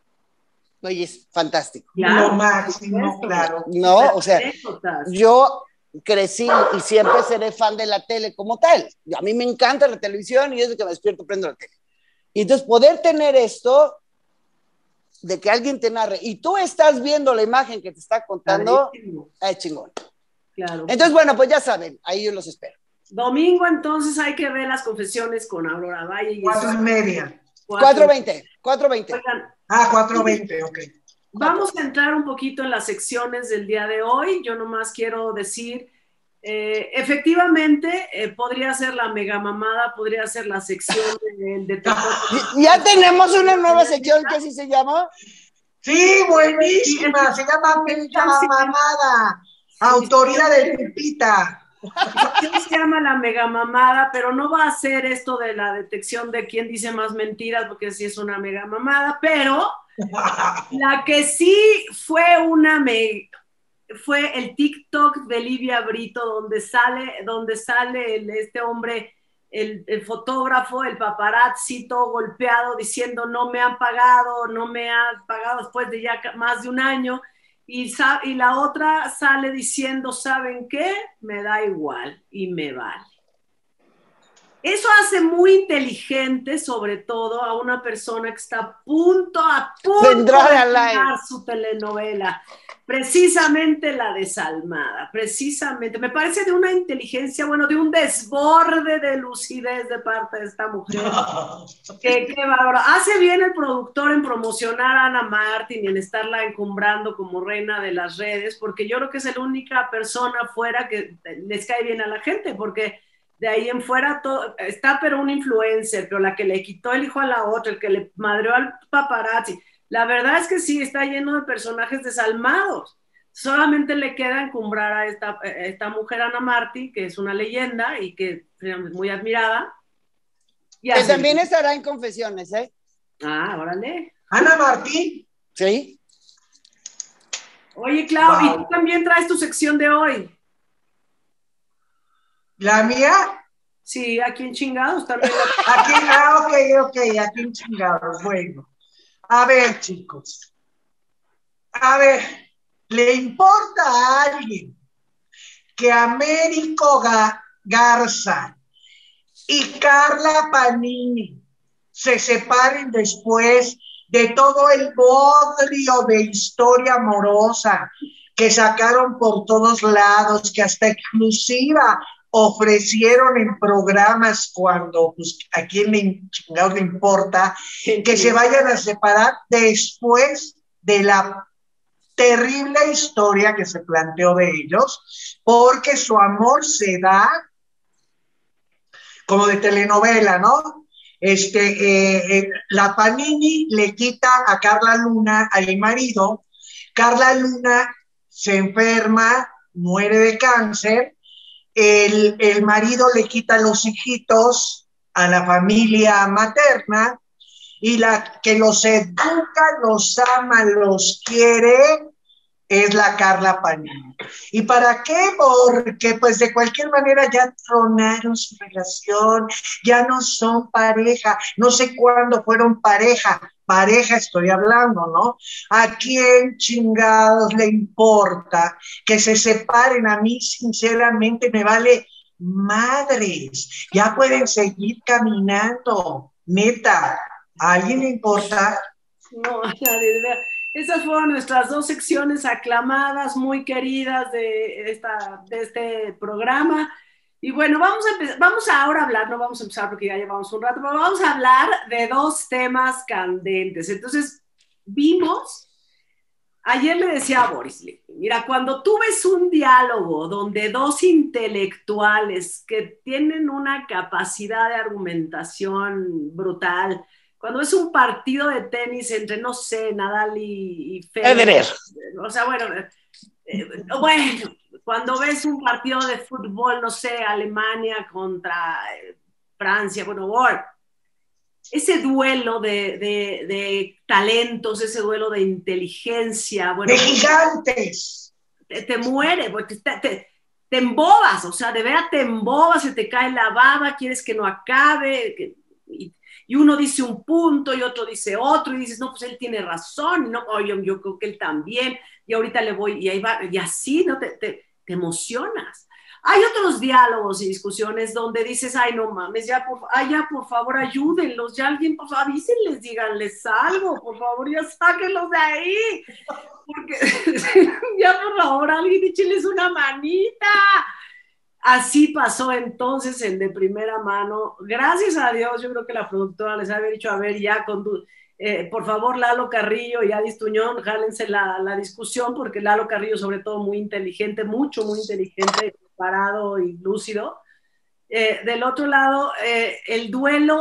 oye, es fantástico. Claro, lo máximo, claro. No, o sea, yo crecí y siempre seré fan de la tele como tal. A mí me encanta la televisión y desde que me despierto prendo la tele. Y entonces poder tener esto de que alguien te narre y tú estás viendo la imagen que te está contando, es chingón. Claro. Entonces, bueno, pues ya saben, ahí yo los espero. Domingo, entonces hay que ver las confesiones con Aurora Valle. 4:30. 4:20. Oigan, 4:20, ok. Vamos a entrar un poquito en las secciones del día de hoy. Yo nomás quiero decir, efectivamente, podría ser la mega mamada, podría ser la sección de ¿Ya tenemos una nueva sección que así se llama? Sí, buenísima, se llama Mega Mamada, autoría de Pepita. Se llama la mega mamada, pero no va a ser esto de la detección de quién dice más mentiras, porque sí es una mega mamada, pero la que sí fue fue el TikTok de Livia Brito, donde sale este hombre, el fotógrafo, el paparazzi, todo golpeado, diciendo no me han pagado después de ya más de un año. Y la otra sale diciendo, ¿saben qué? Me da igual y me vale. Eso hace muy inteligente, sobre todo, a una persona que está a punto de entrar su telenovela. Precisamente la desalmada, precisamente. Me parece de una inteligencia, bueno, de un desborde de lucidez de parte de esta mujer. Qué bárbaro. Hace bien el productor en promocionar a Ana Martín y en estarla encumbrando como reina de las redes, porque yo creo que es la única persona afuera que les cae bien a la gente, porque de ahí en fuera está pero un influencer, pero la que le quitó el hijo a la otra, el que le madreó al paparazzi. La verdad es que sí, está lleno de personajes desalmados. Solamente le queda encumbrar a esta mujer, Ana Martín, que es una leyenda y que es muy admirada. Que también estará en Confesiones, ¿eh? Ah, órale. ¿Ana Martín? Sí. Oye, Clau, y tú también traes tu sección de hoy. ¿La mía? Sí, aquí en Chingados también. Ok, aquí en Chingados. Bueno, a ver, chicos. A ver, ¿le importa a alguien que Américo Garza y Carla Panini se separen después de todo el bodrio de historia amorosa que sacaron por todos lados, que hasta exclusiva ofrecieron en programas cuando, pues, a quién le importa, que se vayan a separar después de la terrible historia que se planteó de ellos, porque su amor se da como de telenovela, ¿no? La Panini le quita a Carla Luna, al marido. Carla Luna se enferma, muere de cáncer. El marido le quita los hijitos a la familia materna, y la que los educa, los ama, los quiere, es la Carla Panini. ¿Y para qué? Porque pues de cualquier manera ya tronaron su relación, ya no son pareja, no sé cuándo fueron pareja estoy hablando, ¿no? ¿A quién chingados le importa que se separen? A mí sinceramente me vale madres, ya pueden seguir caminando, neta, ¿a alguien le importa? No, esas fueron nuestras dos secciones aclamadas, muy queridas de este programa. Y bueno, vamos ahora a hablar, no vamos a empezar porque ya llevamos un rato, pero vamos a hablar de dos temas candentes. Entonces, ayer le decía a Boris, mira, cuando tú ves un diálogo donde dos intelectuales que tienen una capacidad de argumentación brutal, cuando es un partido de tenis entre, no sé, Nadal y Federer, o sea, bueno, cuando ves un partido de fútbol, no sé, Alemania contra Francia, bueno, ese duelo de talentos, ese duelo de inteligencia, bueno, de gigantes, te muere, porque te embobas, o sea, de veras te embobas, se te cae la baba, quieres que no acabe, y uno dice un punto y otro dice otro, y dices, no, pues él tiene razón, no, yo creo que él también, y ahorita le voy, y ahí va, y así, ¿no? Te emocionas. Hay otros diálogos y discusiones donde dices, ay, no mames, ya por favor, ayúdenlos, ya alguien, por favor, avísenles, díganles algo, por favor, ya sáquenlos de ahí, porque ya por favor, alguien échenles una manita. Así pasó entonces en De Primera Mano. Gracias a Dios, yo creo que la productora les había dicho, a ver, ya por favor, Lalo Carrillo y Adis Tuñón, jálense la discusión, porque Lalo Carrillo, sobre todo, muy inteligente, muy inteligente, preparado y lúcido. Del otro lado, el duelo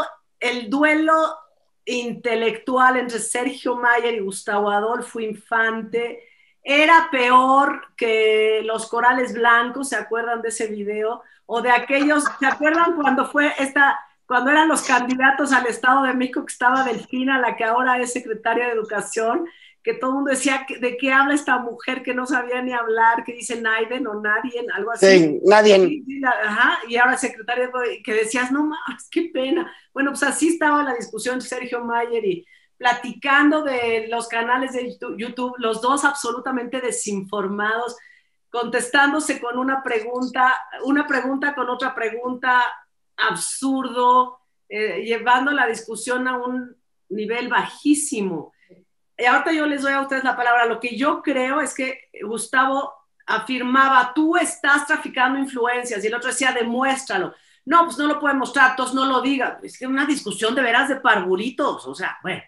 intelectual entre Sergio Mayer y Gustavo Adolfo Infante era peor que los corales blancos, ¿se acuerdan de ese video? O de aquellos, ¿se acuerdan cuando eran los candidatos al Estado de México, que estaba Delfina, la que ahora es secretaria de Educación, que todo el mundo decía, ¿de qué habla esta mujer que no sabía ni hablar, que dice Naiden o nadie, algo así? Sí, nadie. Ajá, y ahora secretaria, que decías, no más, qué pena. Bueno, pues así estaba la discusión de Sergio Mayer y platicando de los canales de YouTube, los dos absolutamente desinformados, contestándose con una pregunta con otra pregunta, absurdo, llevando la discusión a un nivel bajísimo. Y ahorita yo les doy a ustedes la palabra. Lo que yo creo es que Gustavo afirmaba, tú estás traficando influencias, y el otro decía, demuéstralo. No, pues no lo puede mostrar, entonces no lo diga. Es que es una discusión de veras de parvulitos, o sea, bueno.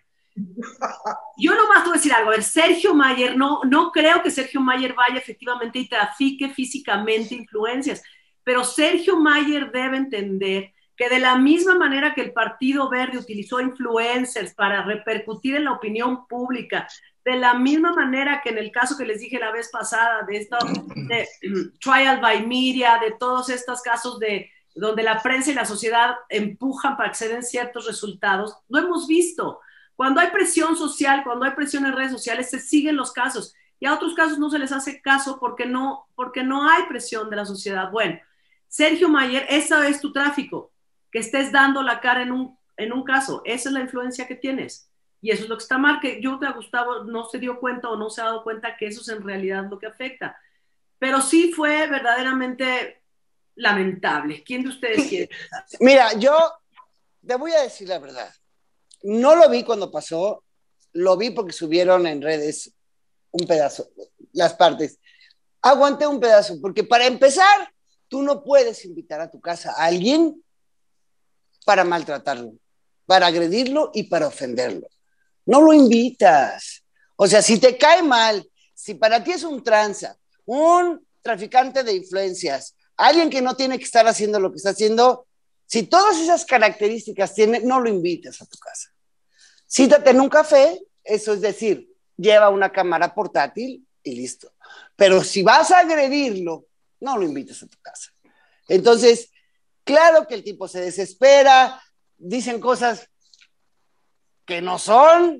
Yo nomás te voy a decir algo, a ver, Sergio Mayer, no creo que Sergio Mayer vaya efectivamente y trafique físicamente influencias, pero Sergio Mayer debe entender que de la misma manera que el Partido Verde utilizó influencers para repercutir en la opinión pública, de la misma manera que en el caso que les dije la vez pasada, de esto, de trial by media, de todos estos casos donde la prensa y la sociedad empujan para que se den ciertos resultados, lo hemos visto. Cuando hay presión social, cuando hay presión en redes sociales, se siguen los casos. Y a otros casos no se les hace caso porque no hay presión de la sociedad. Bueno, Sergio Mayer, ese es tu tráfico, que estés dando la cara en un caso. Esa es la influencia que tienes. Y eso es lo que está mal, que yo creo que Gustavo no se dio cuenta o no se ha dado cuenta que eso es en realidad lo que afecta. Pero sí fue verdaderamente lamentable. ¿Quién de ustedes quiere? Mira, yo te voy a decir la verdad. No lo vi cuando pasó, lo vi porque subieron en redes un pedazo, las partes. Aguanté un pedazo, porque para empezar, tú no puedes invitar a tu casa a alguien para maltratarlo, para agredirlo y para ofenderlo. No lo invitas. O sea, si te cae mal, si para ti es un tranza, un traficante de influencias, alguien que no tiene que estar haciendo lo que está haciendo, si todas esas características tiene, no lo invites a tu casa. Cítate en un café, eso es decir, lleva una cámara portátil y listo. Pero si vas a agredirlo, no lo invites a tu casa. Entonces, claro que el tipo se desespera, dicen cosas que no son,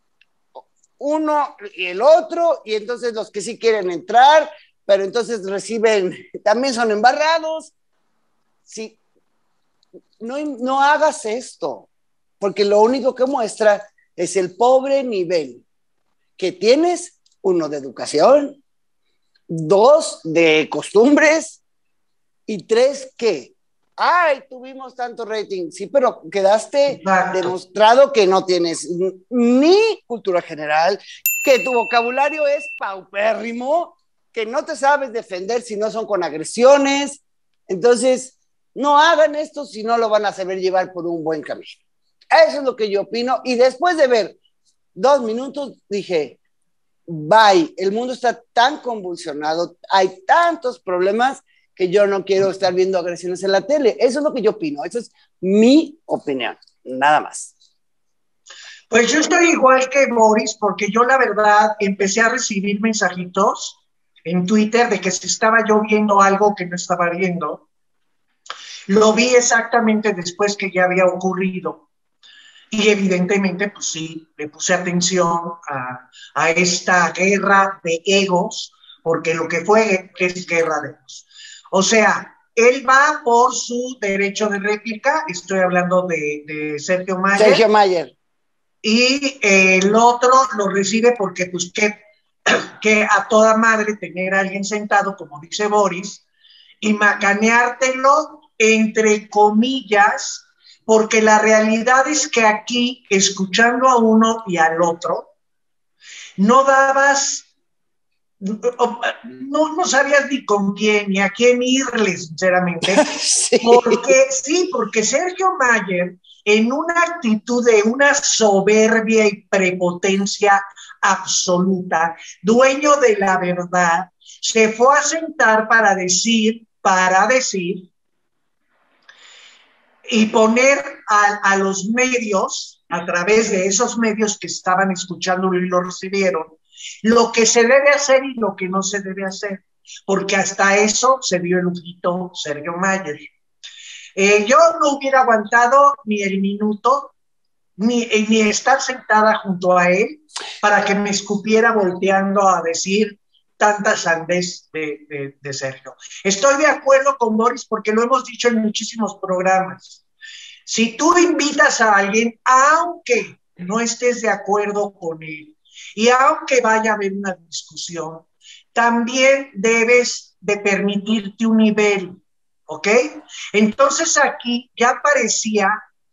uno y el otro, y entonces los que sí quieren entrar, pero entonces reciben, también son embarrados. Sí, no hagas esto, porque lo único que muestra es el pobre nivel que tienes, uno de educación, dos de costumbres, y tres que, ay, tuvimos tanto rating, sí, pero quedaste demostrado que no tienes ni cultura general, que tu vocabulario es paupérrimo, que no te sabes defender si no son con agresiones. Entonces, no hagan esto si no lo van a saber llevar por un buen camino. Eso es lo que yo opino, y después de ver 2 minutos dije, bye, el mundo está tan convulsionado, hay tantos problemas que yo no quiero estar viendo agresiones en la tele. Eso es lo que yo opino, eso es mi opinión, nada más. Pues yo estoy igual que Boris, porque yo la verdad empecé a recibir mensajitos en Twitter de que si estaba yo viendo algo que no estaba viendo. Lo vi exactamente después que ya había ocurrido. Y evidentemente, pues sí, le puse atención a esta guerra de egos, porque lo que fue es guerra de egos. O sea, él va por su derecho de réplica, estoy hablando de Sergio Mayer. Sergio Mayer. Y el otro lo recibe porque, pues, que a toda madre tener a alguien sentado, como dice Boris, y macaneártelo, entre comillas, porque la realidad es que aquí, escuchando a uno y al otro, no dabas, no sabías ni con quién, ni a quién irle, sinceramente, sí. Porque Sergio Mayer, en una actitud de una soberbia y prepotencia absoluta, dueño de la verdad, se fue a sentar para decir, y poner a los medios, a través de esos medios que estaban escuchándolo y lo recibieron, lo que se debe hacer y lo que no se debe hacer, porque hasta eso se dio el lujito Sergio Mayer. Yo no hubiera aguantado ni el minuto, ni estar sentada junto a él para que me escupiera volteando a decir tanta sandez de Sergio. Estoy de acuerdo con Boris porque lo hemos dicho en muchísimos programas. Si tú invitas a alguien, aunque no estés de acuerdo con él y aunque vaya a haber una discusión, también debes de permitirte un nivel, ¿ok? Entonces aquí ya parecía,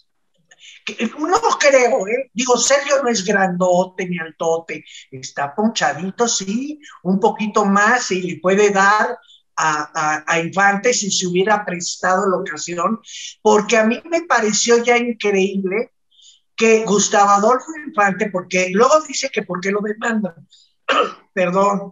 no creo, digo, Sergio no es grandote ni altote, está ponchadito, sí, un poquito más y le puede dar a Infante si se hubiera prestado la ocasión, porque a mí me pareció ya increíble que Gustavo Adolfo Infante, porque luego dice que por qué lo demandan, perdón,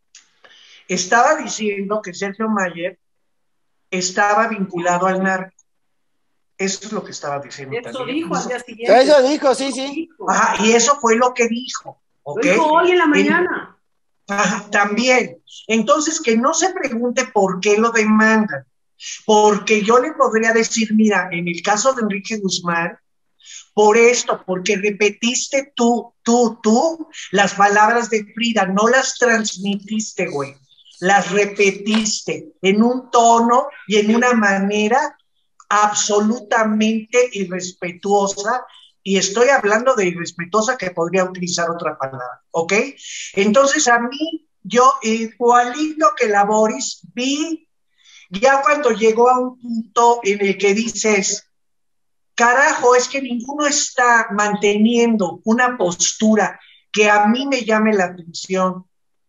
estaba diciendo que Sergio Mayer estaba vinculado al narco. Eso es lo que estaba diciendo. Eso también. Dijo al día siguiente. Eso dijo, sí. Ajá, y eso fue lo que dijo. ¿Okay? Lo dijo hoy en la mañana. Ajá, también. Entonces, que no se pregunte por qué lo demandan. Porque yo le podría decir, mira, en el caso de Enrique Guzmán, por esto, porque repetiste tú, las palabras de Frida, no las transmitiste, güey. Las repetiste en un tono y en una manera absolutamente irrespetuosa, y estoy hablando de irrespetuosa que podría utilizar otra palabra, ¿ok? Entonces a mí, yo igualito que la Boris, vi ya cuando llegó a un punto en el que dices, carajo, es que ninguno está manteniendo una postura que a mí me llame la atención,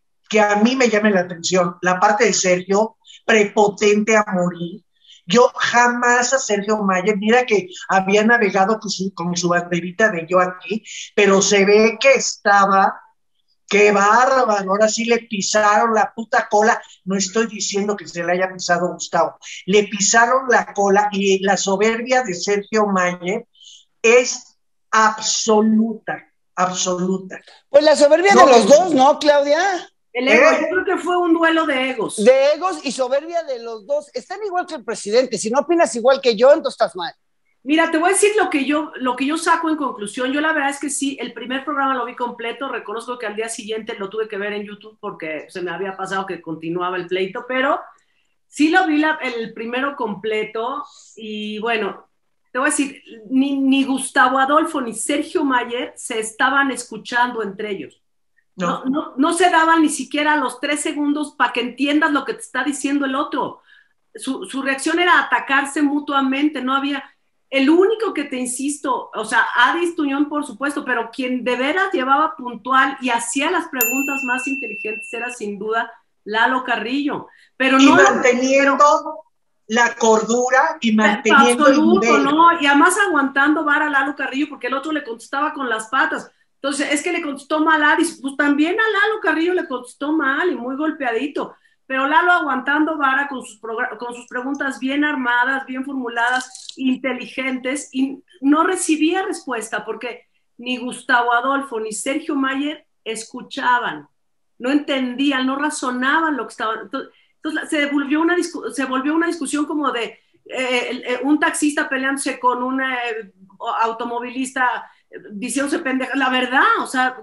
la parte de Sergio, prepotente a morir. Yo jamás a Sergio Mayer, mira que había navegado con su banderita de yo aquí, pero se ve que estaba Qué bárbaro, ahora sí le pisaron la puta cola. No estoy diciendo que se le haya pisado Gustavo. Le pisaron la cola y la soberbia de Sergio Mayer es absoluta, absoluta. Pues la soberbia de los dos, ¿no, Claudia? El ego, yo creo que fue un duelo de egos. De egos y soberbia de los dos. Están igual que el presidente. Si no opinas igual que yo, entonces estás mal. Mira, te voy a decir lo que yo saco en conclusión. Yo la verdad es que sí, el primer programa lo vi completo. Reconozco que al día siguiente lo tuve que ver en YouTube porque se me había pasado que continuaba el pleito, pero sí lo vi el primero completo. Y bueno, te voy a decir, ni Gustavo Adolfo ni Sergio Mayer se estaban escuchando entre ellos. No se daban ni siquiera los 3 segundos para que entiendas lo que te está diciendo el otro. Su reacción era atacarse mutuamente, no había... El único que te insisto, o sea, Adis Tuñón, por supuesto, pero quien de veras llevaba puntual y hacía las preguntas más inteligentes era sin duda Lalo Carrillo. Pero y no manteniendo la cordura y manteniendo absoluto, el nivel. ¿no? Y además aguantando vara a Lalo Carrillo porque el otro le contestaba con las patas. Entonces, es que le contestó mal a Adis, pues también a Lalo Carrillo le contestó mal y muy golpeadito. Pero Lalo aguantando vara con sus preguntas bien armadas, bien formuladas, inteligentes, y no recibía respuesta porque ni Gustavo Adolfo ni Sergio Mayer escuchaban, no entendían, no razonaban lo que estaban. Entonces se volvió una discusión como de un taxista peleándose con un automovilista diciéndose pendeja, la verdad, o sea...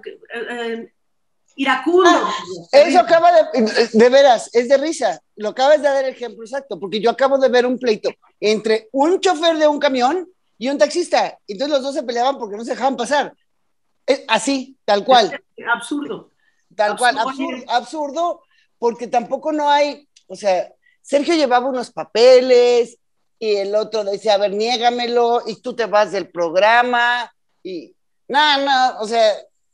iracundo. Eso acaba de veras, es de risa. Lo acabas de dar el ejemplo exacto, porque yo acabo de ver un pleito entre un chofer de un camión y un taxista. Entonces los dos se peleaban porque no se dejaban pasar. Así, tal cual. Absurdo. Tal cual, absurdo, porque tampoco no hay, o sea, Sergio llevaba unos papeles y el otro decía, a ver, niégamelo, y tú te vas del programa, y nada, o sea...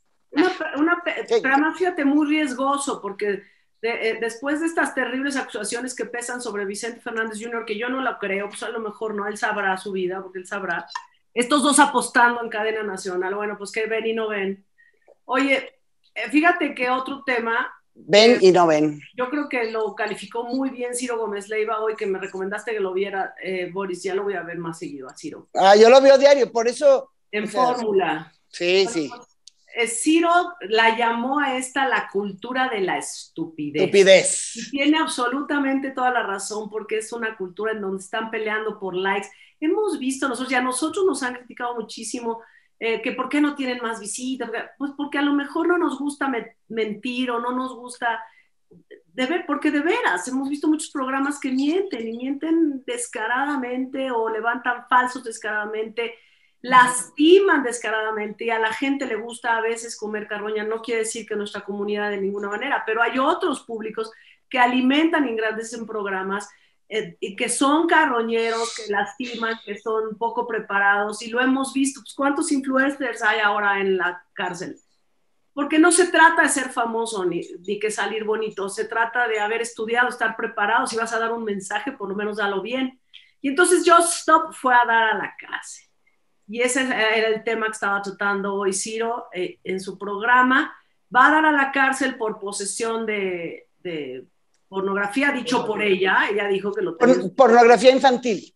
Pero además, fíjate, muy riesgoso, porque después de estas terribles acusaciones que pesan sobre Vicente Fernández Jr., que yo no lo creo, pues a lo mejor no, él sabrá su vida, porque él sabrá. Estos dos apostando en cadena nacional, bueno, pues que ven y no ven. Oye, fíjate que otro tema... Ven y no ven. Yo creo que lo calificó muy bien Ciro Gómez Leiva hoy, que me recomendaste que lo viera, Boris, ya lo voy a ver más seguido a Ciro. Yo lo veo diario, por eso... En Fórmula. Sí, sí. Ciro la llamó a esta la cultura de la estupidez. Y tiene absolutamente toda la razón, porque es una cultura en donde están peleando por likes. Hemos visto nosotros nos han criticado muchísimo que por qué no tienen más visitas, pues porque a lo mejor no nos gusta mentir o no nos gusta porque de veras hemos visto muchos programas que mienten y mienten descaradamente o levantan falsos descaradamente, lastiman descaradamente, y a la gente le gusta a veces comer carroña. No quiere decir que nuestra comunidad de ninguna manera, pero hay otros públicos que alimentan y engrandecen programas y que son carroñeros, que lastiman, que son poco preparados, y lo hemos visto. Pues, ¿cuántos influencers hay ahora en la cárcel? Porque no se trata de ser famoso ni que salir bonito, se trata de haber estudiado, estar preparado. Si vas a dar un mensaje, por lo menos dalo bien. Y entonces Just Stop fue a dar a la cárcel. Y ese era el tema que estaba tratando hoy Ciro en su programa. Va a dar a la cárcel por posesión de pornografía, dicho por ella. Ella dijo que lo tenía. Pornografía infantil.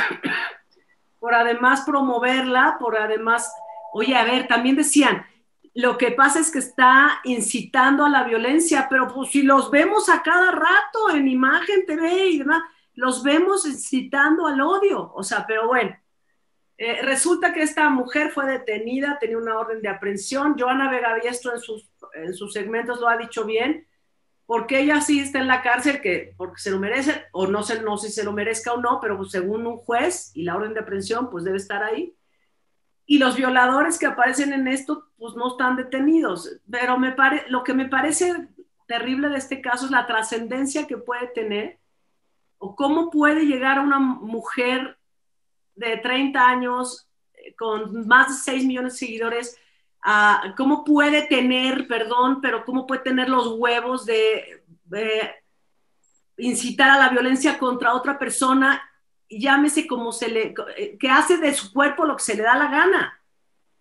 Por además promoverla, por además... Oye, a ver, también decían, lo que pasa es que está incitando a la violencia, pero pues si los vemos a cada rato en Imagen TV y demás, los vemos incitando al odio. O sea, pero bueno. Resulta que esta mujer fue detenida, tenía una orden de aprehensión. Joana Vega Biestro en sus segmentos lo ha dicho bien, porque ella sí está en la cárcel, porque se lo merece, o no sé si se lo merezca o no, pero pues según un juez y la orden de aprehensión, pues debe estar ahí. Y los violadores que aparecen en esto, pues no están detenidos. Pero lo que me parece terrible de este caso es la trascendencia que puede tener, o cómo puede llegar a una mujer de 30 años, con más de 6 millones de seguidores, cómo puede tener, cómo puede tener los huevos de incitar a la violencia contra otra persona, llámese como que hace de su cuerpo lo que se le da la gana.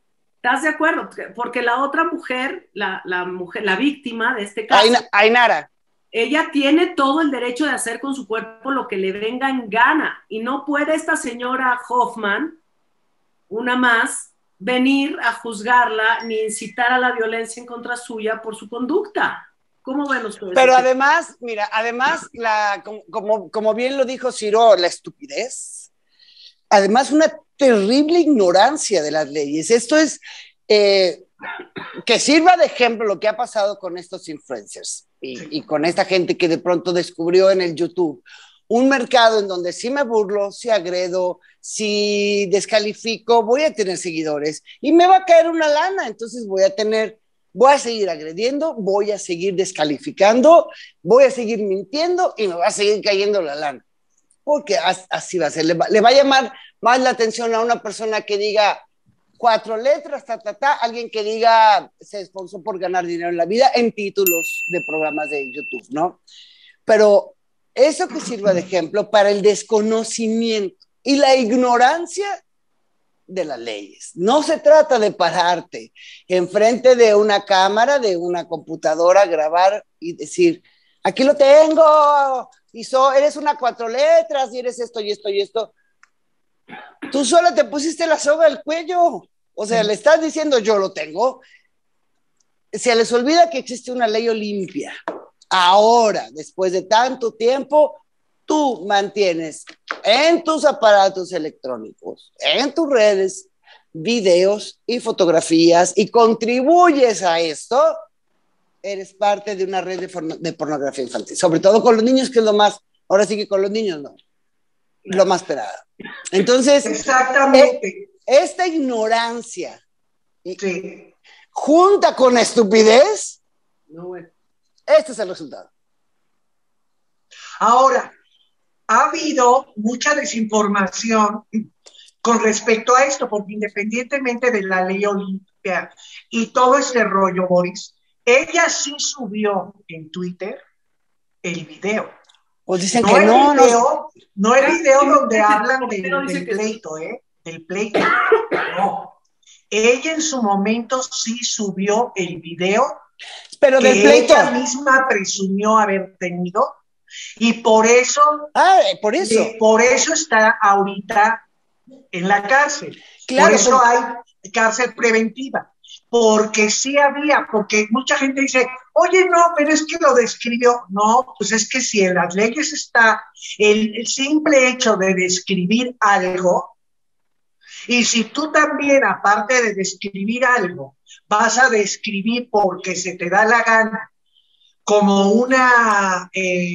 ¿Estás de acuerdo? Porque la otra mujer, la víctima de este caso, Ainara, ella tiene todo el derecho de hacer con su cuerpo lo que le venga en gana, y no puede esta señora Hoffman, una más, venir a juzgarla ni incitar a la violencia en contra suya por su conducta. ¿Cómo ven ustedes? Pero además, mira, como bien lo dijo Ciro, la estupidez, además una terrible ignorancia de las leyes. Esto es que sirva de ejemplo lo que ha pasado con estos influencers y con esta gente que de pronto descubrió en el YouTube un mercado en donde si me burlo, si agredo, si descalifico, voy a tener seguidores y me va a caer una lana, entonces voy a seguir agrediendo, voy a seguir descalificando, voy a seguir mintiendo y me va a seguir cayendo la lana. Porque así va a ser. Le va a llamar más la atención a una persona que diga 4 letras, alguien que diga se esforzó por ganar dinero en la vida en títulos de programas de YouTube, ¿no? Pero eso que sirva de ejemplo para el desconocimiento y la ignorancia de las leyes. No se trata de pararte enfrente de una cámara, de una computadora, grabar y decir, aquí lo tengo, y eres una 4 letras, y eres esto y esto y esto. Tú sola te pusiste la soga al cuello. O sea, le estás diciendo, yo lo tengo. Se les olvida que existe una ley Olimpia. Ahora, después de tanto tiempo, tú mantienes en tus aparatos electrónicos, en tus redes, videos y fotografías y contribuyes a esto, eres parte de una red de pornografía infantil. Sobre todo con los niños, que es lo más, ahora sí que con los niños no, lo más esperado. Entonces, exactamente. Esta ignorancia junta con estupidez, este es el resultado. Ahora, ha habido mucha desinformación con respecto a esto, porque independientemente de la ley Olimpia y todo este rollo, Boris, ella sí subió en Twitter el video. Pues dicen no que no. No el video donde hablan del pleito, del pleito. No. Ella en su momento sí subió el video, pero que del pleito ella misma presumió haber tenido, y por eso está ahorita en la cárcel. Claro, por eso hay cárcel preventiva. Porque sí había, porque mucha gente dice, oye, no, pero es que lo describió. No, pues es que si en las leyes está el simple hecho de describir algo, y si tú también, aparte de describir algo, vas a describir porque se te da la gana, como una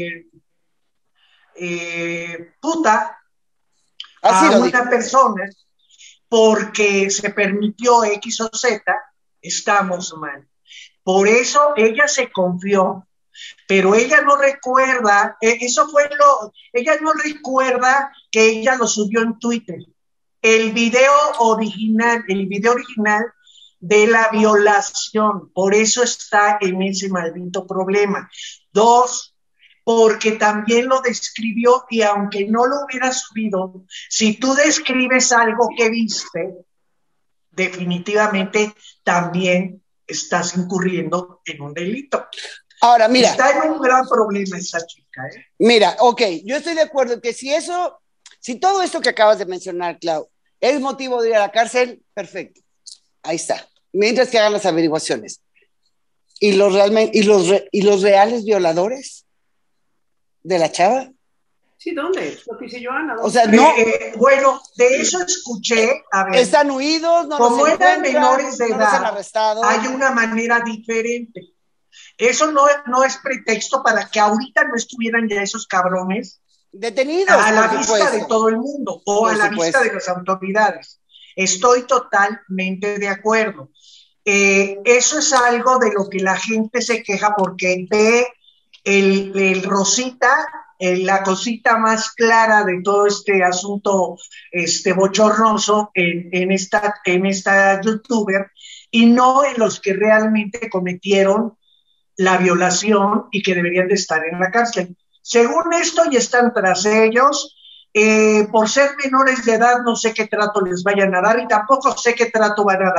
puta a una persona, porque se permitió X o Z, estamos mal. Por eso ella se confió, pero ella no recuerda, ella no recuerda que ella lo subió en Twitter. El video original de la violación, por eso está en ese maldito problema. 2, porque también lo describió, y aunque no lo hubiera subido, si tú describes algo que viste, definitivamente también estás incurriendo en un delito. Ahora, mira. Está en un gran problema esa chica, Mira, yo estoy de acuerdo que si todo esto que acabas de mencionar, Clau, es motivo de ir a la cárcel, perfecto. Ahí está. Mientras que hagan las averiguaciones. ¿Y los reales violadores de la chava? Sí, ¿dónde? Lo que dice Joana. O sea, no. Bueno, de eso escuché. A ver, están huidos, no como los eran menores de edad, arrestado. Hay una manera diferente. Eso no es pretexto para que ahorita no estuvieran ya esos cabrones detenidos a la vista de todo el mundo o a la vista de las autoridades. Estoy totalmente de acuerdo. Eso es algo de lo que la gente se queja, porque ve el rosita, la cosita más clara de todo este asunto bochornoso en esta youtuber, y no en los que realmente cometieron la violación y que deberían de estar en la cárcel. Según esto, ya están tras ellos. Por ser menores de edad, no sé qué trato les vayan a dar, y tampoco sé qué trato van a dar,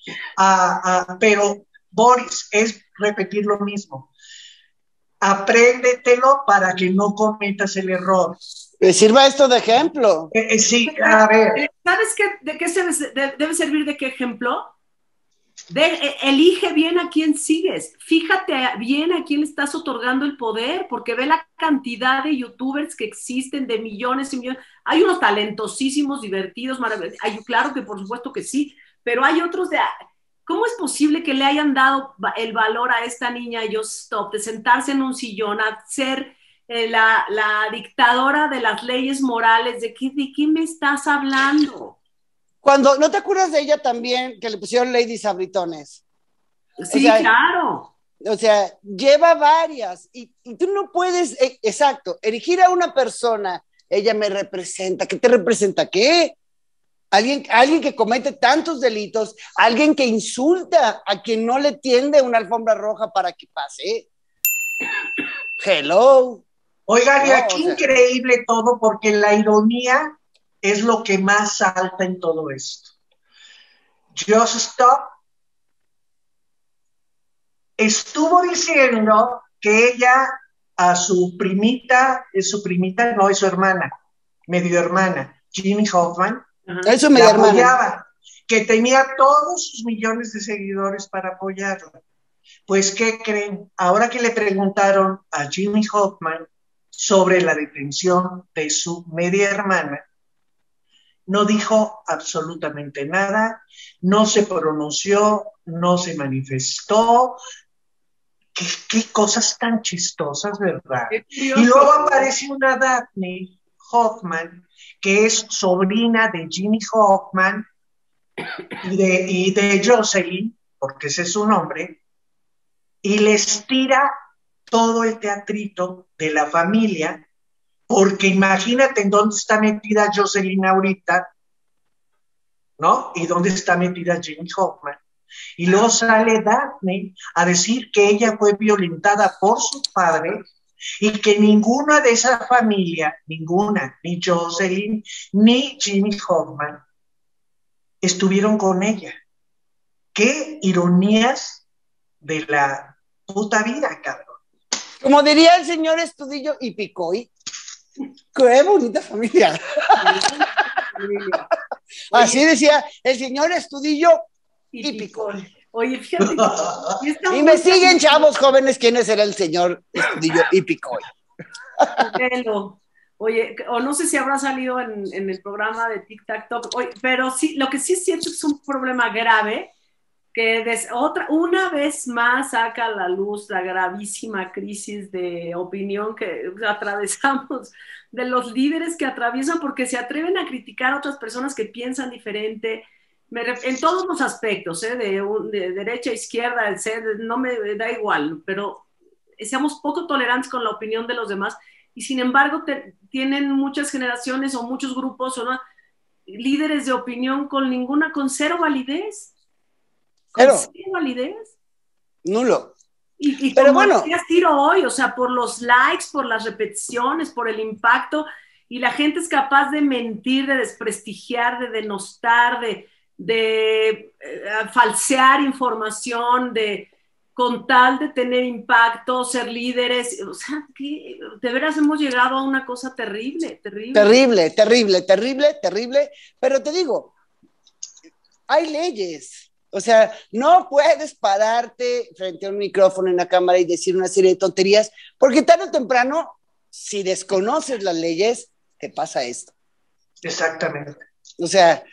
Pero, Boris, es repetir lo mismo. Apréndetelo para que no cometas el error. Me sirva esto de ejemplo. Sí, a ver. ¿Sabes de qué debe servir de qué ejemplo? Elige bien a quién sigues, fíjate bien a quién le estás otorgando el poder, porque ve la cantidad de youtubers que existen, de millones y millones. Hay unos talentosísimos, divertidos, maravillosos. Claro que por supuesto que sí, pero hay otros de... ¿Cómo es posible que le hayan dado el valor a esta niña Just Stop, de sentarse en un sillón, a ser la dictadora de las leyes morales? ¿De qué me estás hablando? Cuando, ¿no te acuerdas de ella también que le pusieron Lady Sabritones? Sí, o sea, claro. O sea, lleva varias y tú no puedes, exacto, erigir a una persona, ella me representa. ¿Qué te representa? ¿Qué? Alguien que comete tantos delitos, alguien que insulta a quien no le tiende una alfombra roja para que pase. Hello. Oigan, y aquí increíble todo, porque la ironía es lo que más salta en todo esto. Just Stop estuvo diciendo que ella a su primita, es su hermana, medio hermana, Ginny Hoffman, eso me apoyaba, que tenía todos sus millones de seguidores para apoyarla. Pues, ¿qué creen? Ahora que le preguntaron a Ginny Hoffman sobre la detención de su media hermana, no dijo absolutamente nada, no se pronunció, no se manifestó. Qué cosas tan chistosas, ¿verdad? Y luego aparece una Daphne Hoffman, que es sobrina de Ginny Hoffman y de Jocelyn, porque ese es su nombre, y les tira todo el teatrito de la familia, porque imagínate en dónde está metida Jocelyn ahorita, ¿no? Y dónde está metida Ginny Hoffman. Y luego sale Daphne a decir que ella fue violentada por su padre y que ninguna de esa familia, ninguna, ni Jocelyn, ni Ginny Hoffman, estuvieron con ella. Qué ironías de la puta vida, cabrón. Como diría el señor Estudillo y Picoy, qué bonita familia. Así decía el señor Estudillo y Picoy. Oye, fíjate. Investiguen, chavos jóvenes, quiénes era el señor Estudillo y Picoy. Oye, o no sé si habrá salido en el programa de Tic Tac Talk, pero sí, lo que sí es cierto es que es un problema grave, que una vez más saca a la luz la gravísima crisis de opinión que atravesamos, de los líderes que atraviesan porque se atreven a criticar a otras personas que piensan diferente, en todos los aspectos, de derecha a izquierda, no me da igual, pero seamos poco tolerantes con la opinión de los demás, y sin embargo tienen muchas generaciones o muchos grupos o no, líderes de opinión con cero validez. Cero validez. Nulo. Y pero como bueno, tiro hoy, o sea, por los likes, por las repeticiones, por el impacto, y la gente es capaz de mentir, de desprestigiar, de denostar, de falsear información, con tal de tener impacto, ser líderes. O sea, que de veras hemos llegado a una cosa terrible. Terrible, pero te digo, hay leyes. O sea, no puedes pararte frente a un micrófono en una cámara y decir una serie de tonterías, porque tarde o temprano, si desconoces las leyes, te pasa esto. Exactamente. O sea,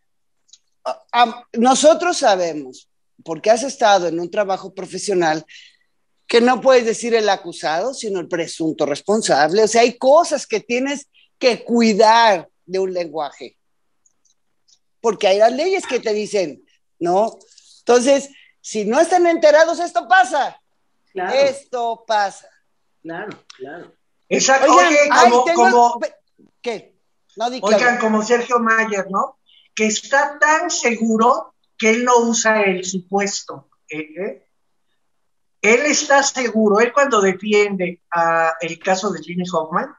nosotros sabemos, porque has estado en un trabajo profesional, que no puedes decir el acusado, sino el presunto responsable. O sea, hay cosas que tienes que cuidar de un lenguaje, porque hay las leyes que te dicen, ¿no? Entonces, si no están enterados, esto pasa. Claro. Esto pasa. Claro. Exacto. Oye, ¿qué? No, oigan, como Sergio Mayer, ¿no? Que está tan seguro que él no usa el supuesto. Él está seguro, él cuando defiende el caso de Ginny Hoffman,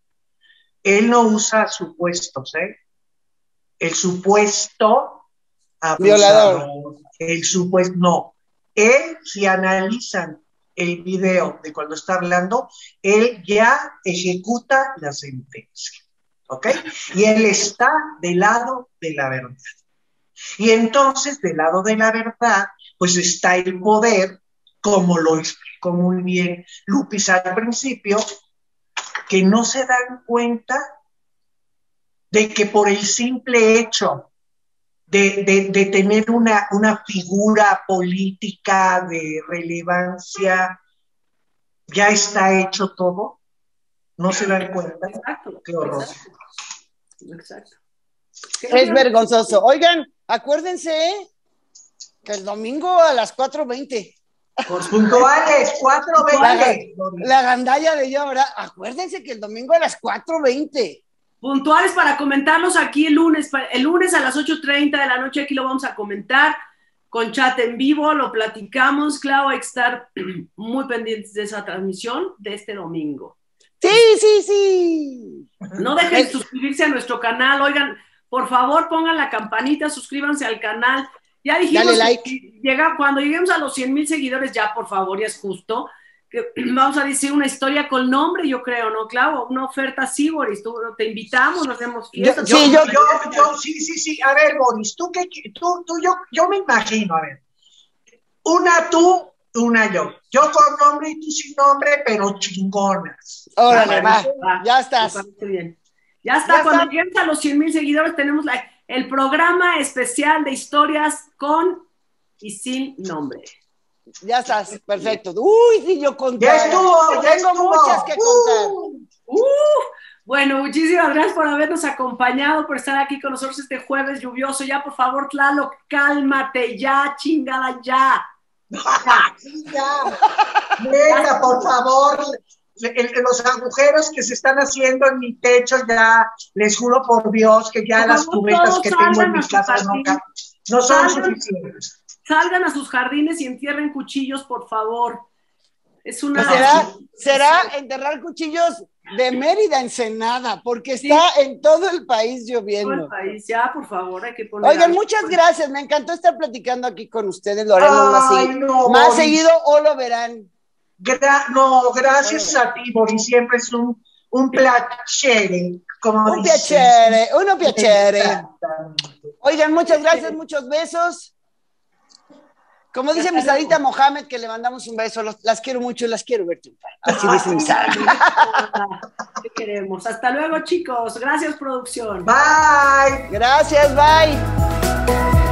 él no usa supuestos, El supuesto violador. El supuesto, no. Él, si analizan el video de cuando está hablando, él ya ejecuta la sentencia, ¿ok? Y él está del lado de la verdad. Y entonces, del lado de la verdad, pues está el poder, como lo explicó muy bien Lupis al principio, que no se dan cuenta de que por el simple hecho de tener una figura política de relevancia, ya está hecho todo. ¿No se dan cuenta? Exacto. Qué horror. Exacto. Es vergonzoso. Oigan, acuérdense que el domingo a las 4:20. Puntuales, 4:20. La gandalla de ella, ¿verdad? Acuérdense que el domingo a las 4:20. Puntuales para comentarlos aquí el lunes. El lunes a las 8:30 de la noche aquí lo vamos a comentar con chat en vivo, lo platicamos. Clau, hay que estar muy pendientes de esa transmisión de este domingo. Sí. No dejen de suscribirse a nuestro canal. Oigan, por favor, pongan la campanita, suscríbanse al canal. Ya dijimos dale like. que cuando lleguemos a los 100,000 seguidores, ya por favor, ya es justo, que vamos a decir una historia con nombre, yo creo, ¿no, Clau? Una oferta así, Boris, te invitamos, nos hacemos fiestas. Sí. A ver, Boris, yo me imagino, a ver, una tú, una yo. Yo con nombre y tú sin nombre, pero chingonas. Órale, va, ya estás. Bien. Ya está, cuando lleguemos a los 100,000 seguidores tenemos el programa especial de historias con y sin nombre. Ya estás, perfecto. Uy, sí, yo conté. Ya estuvo. Tengo muchas que contar. Bueno, muchísimas gracias por habernos acompañado, por estar aquí con nosotros este jueves lluvioso. Ya, por favor, Tlaloc, cálmate ya, chingada ya. Venga, por favor. Los agujeros que se están haciendo en mi techo, ya les juro por Dios que ya las cubetas que tengo en mi casa no son suficientes. Salgan a sus jardines y entierren cuchillos, por favor. Es una... ¿Será enterrar cuchillos de Mérida, Ensenada? Porque está en todo el país lloviendo. Todo el país, ya, por favor, hay que poner... Oigan, muchas gracias, me encantó estar platicando aquí con ustedes, lo haremos más seguido o lo verán. Gracias a ti, Boris, siempre es un piacere, como un piacere. Oigan, muchas gracias, muchos besos. Como dice mi Sarita Mohamed, que le mandamos un beso, las quiero mucho y las quiero ver triunfar. Así dice mi Sara. Te queremos. Hasta luego, chicos. Gracias, producción. Bye. Gracias, bye.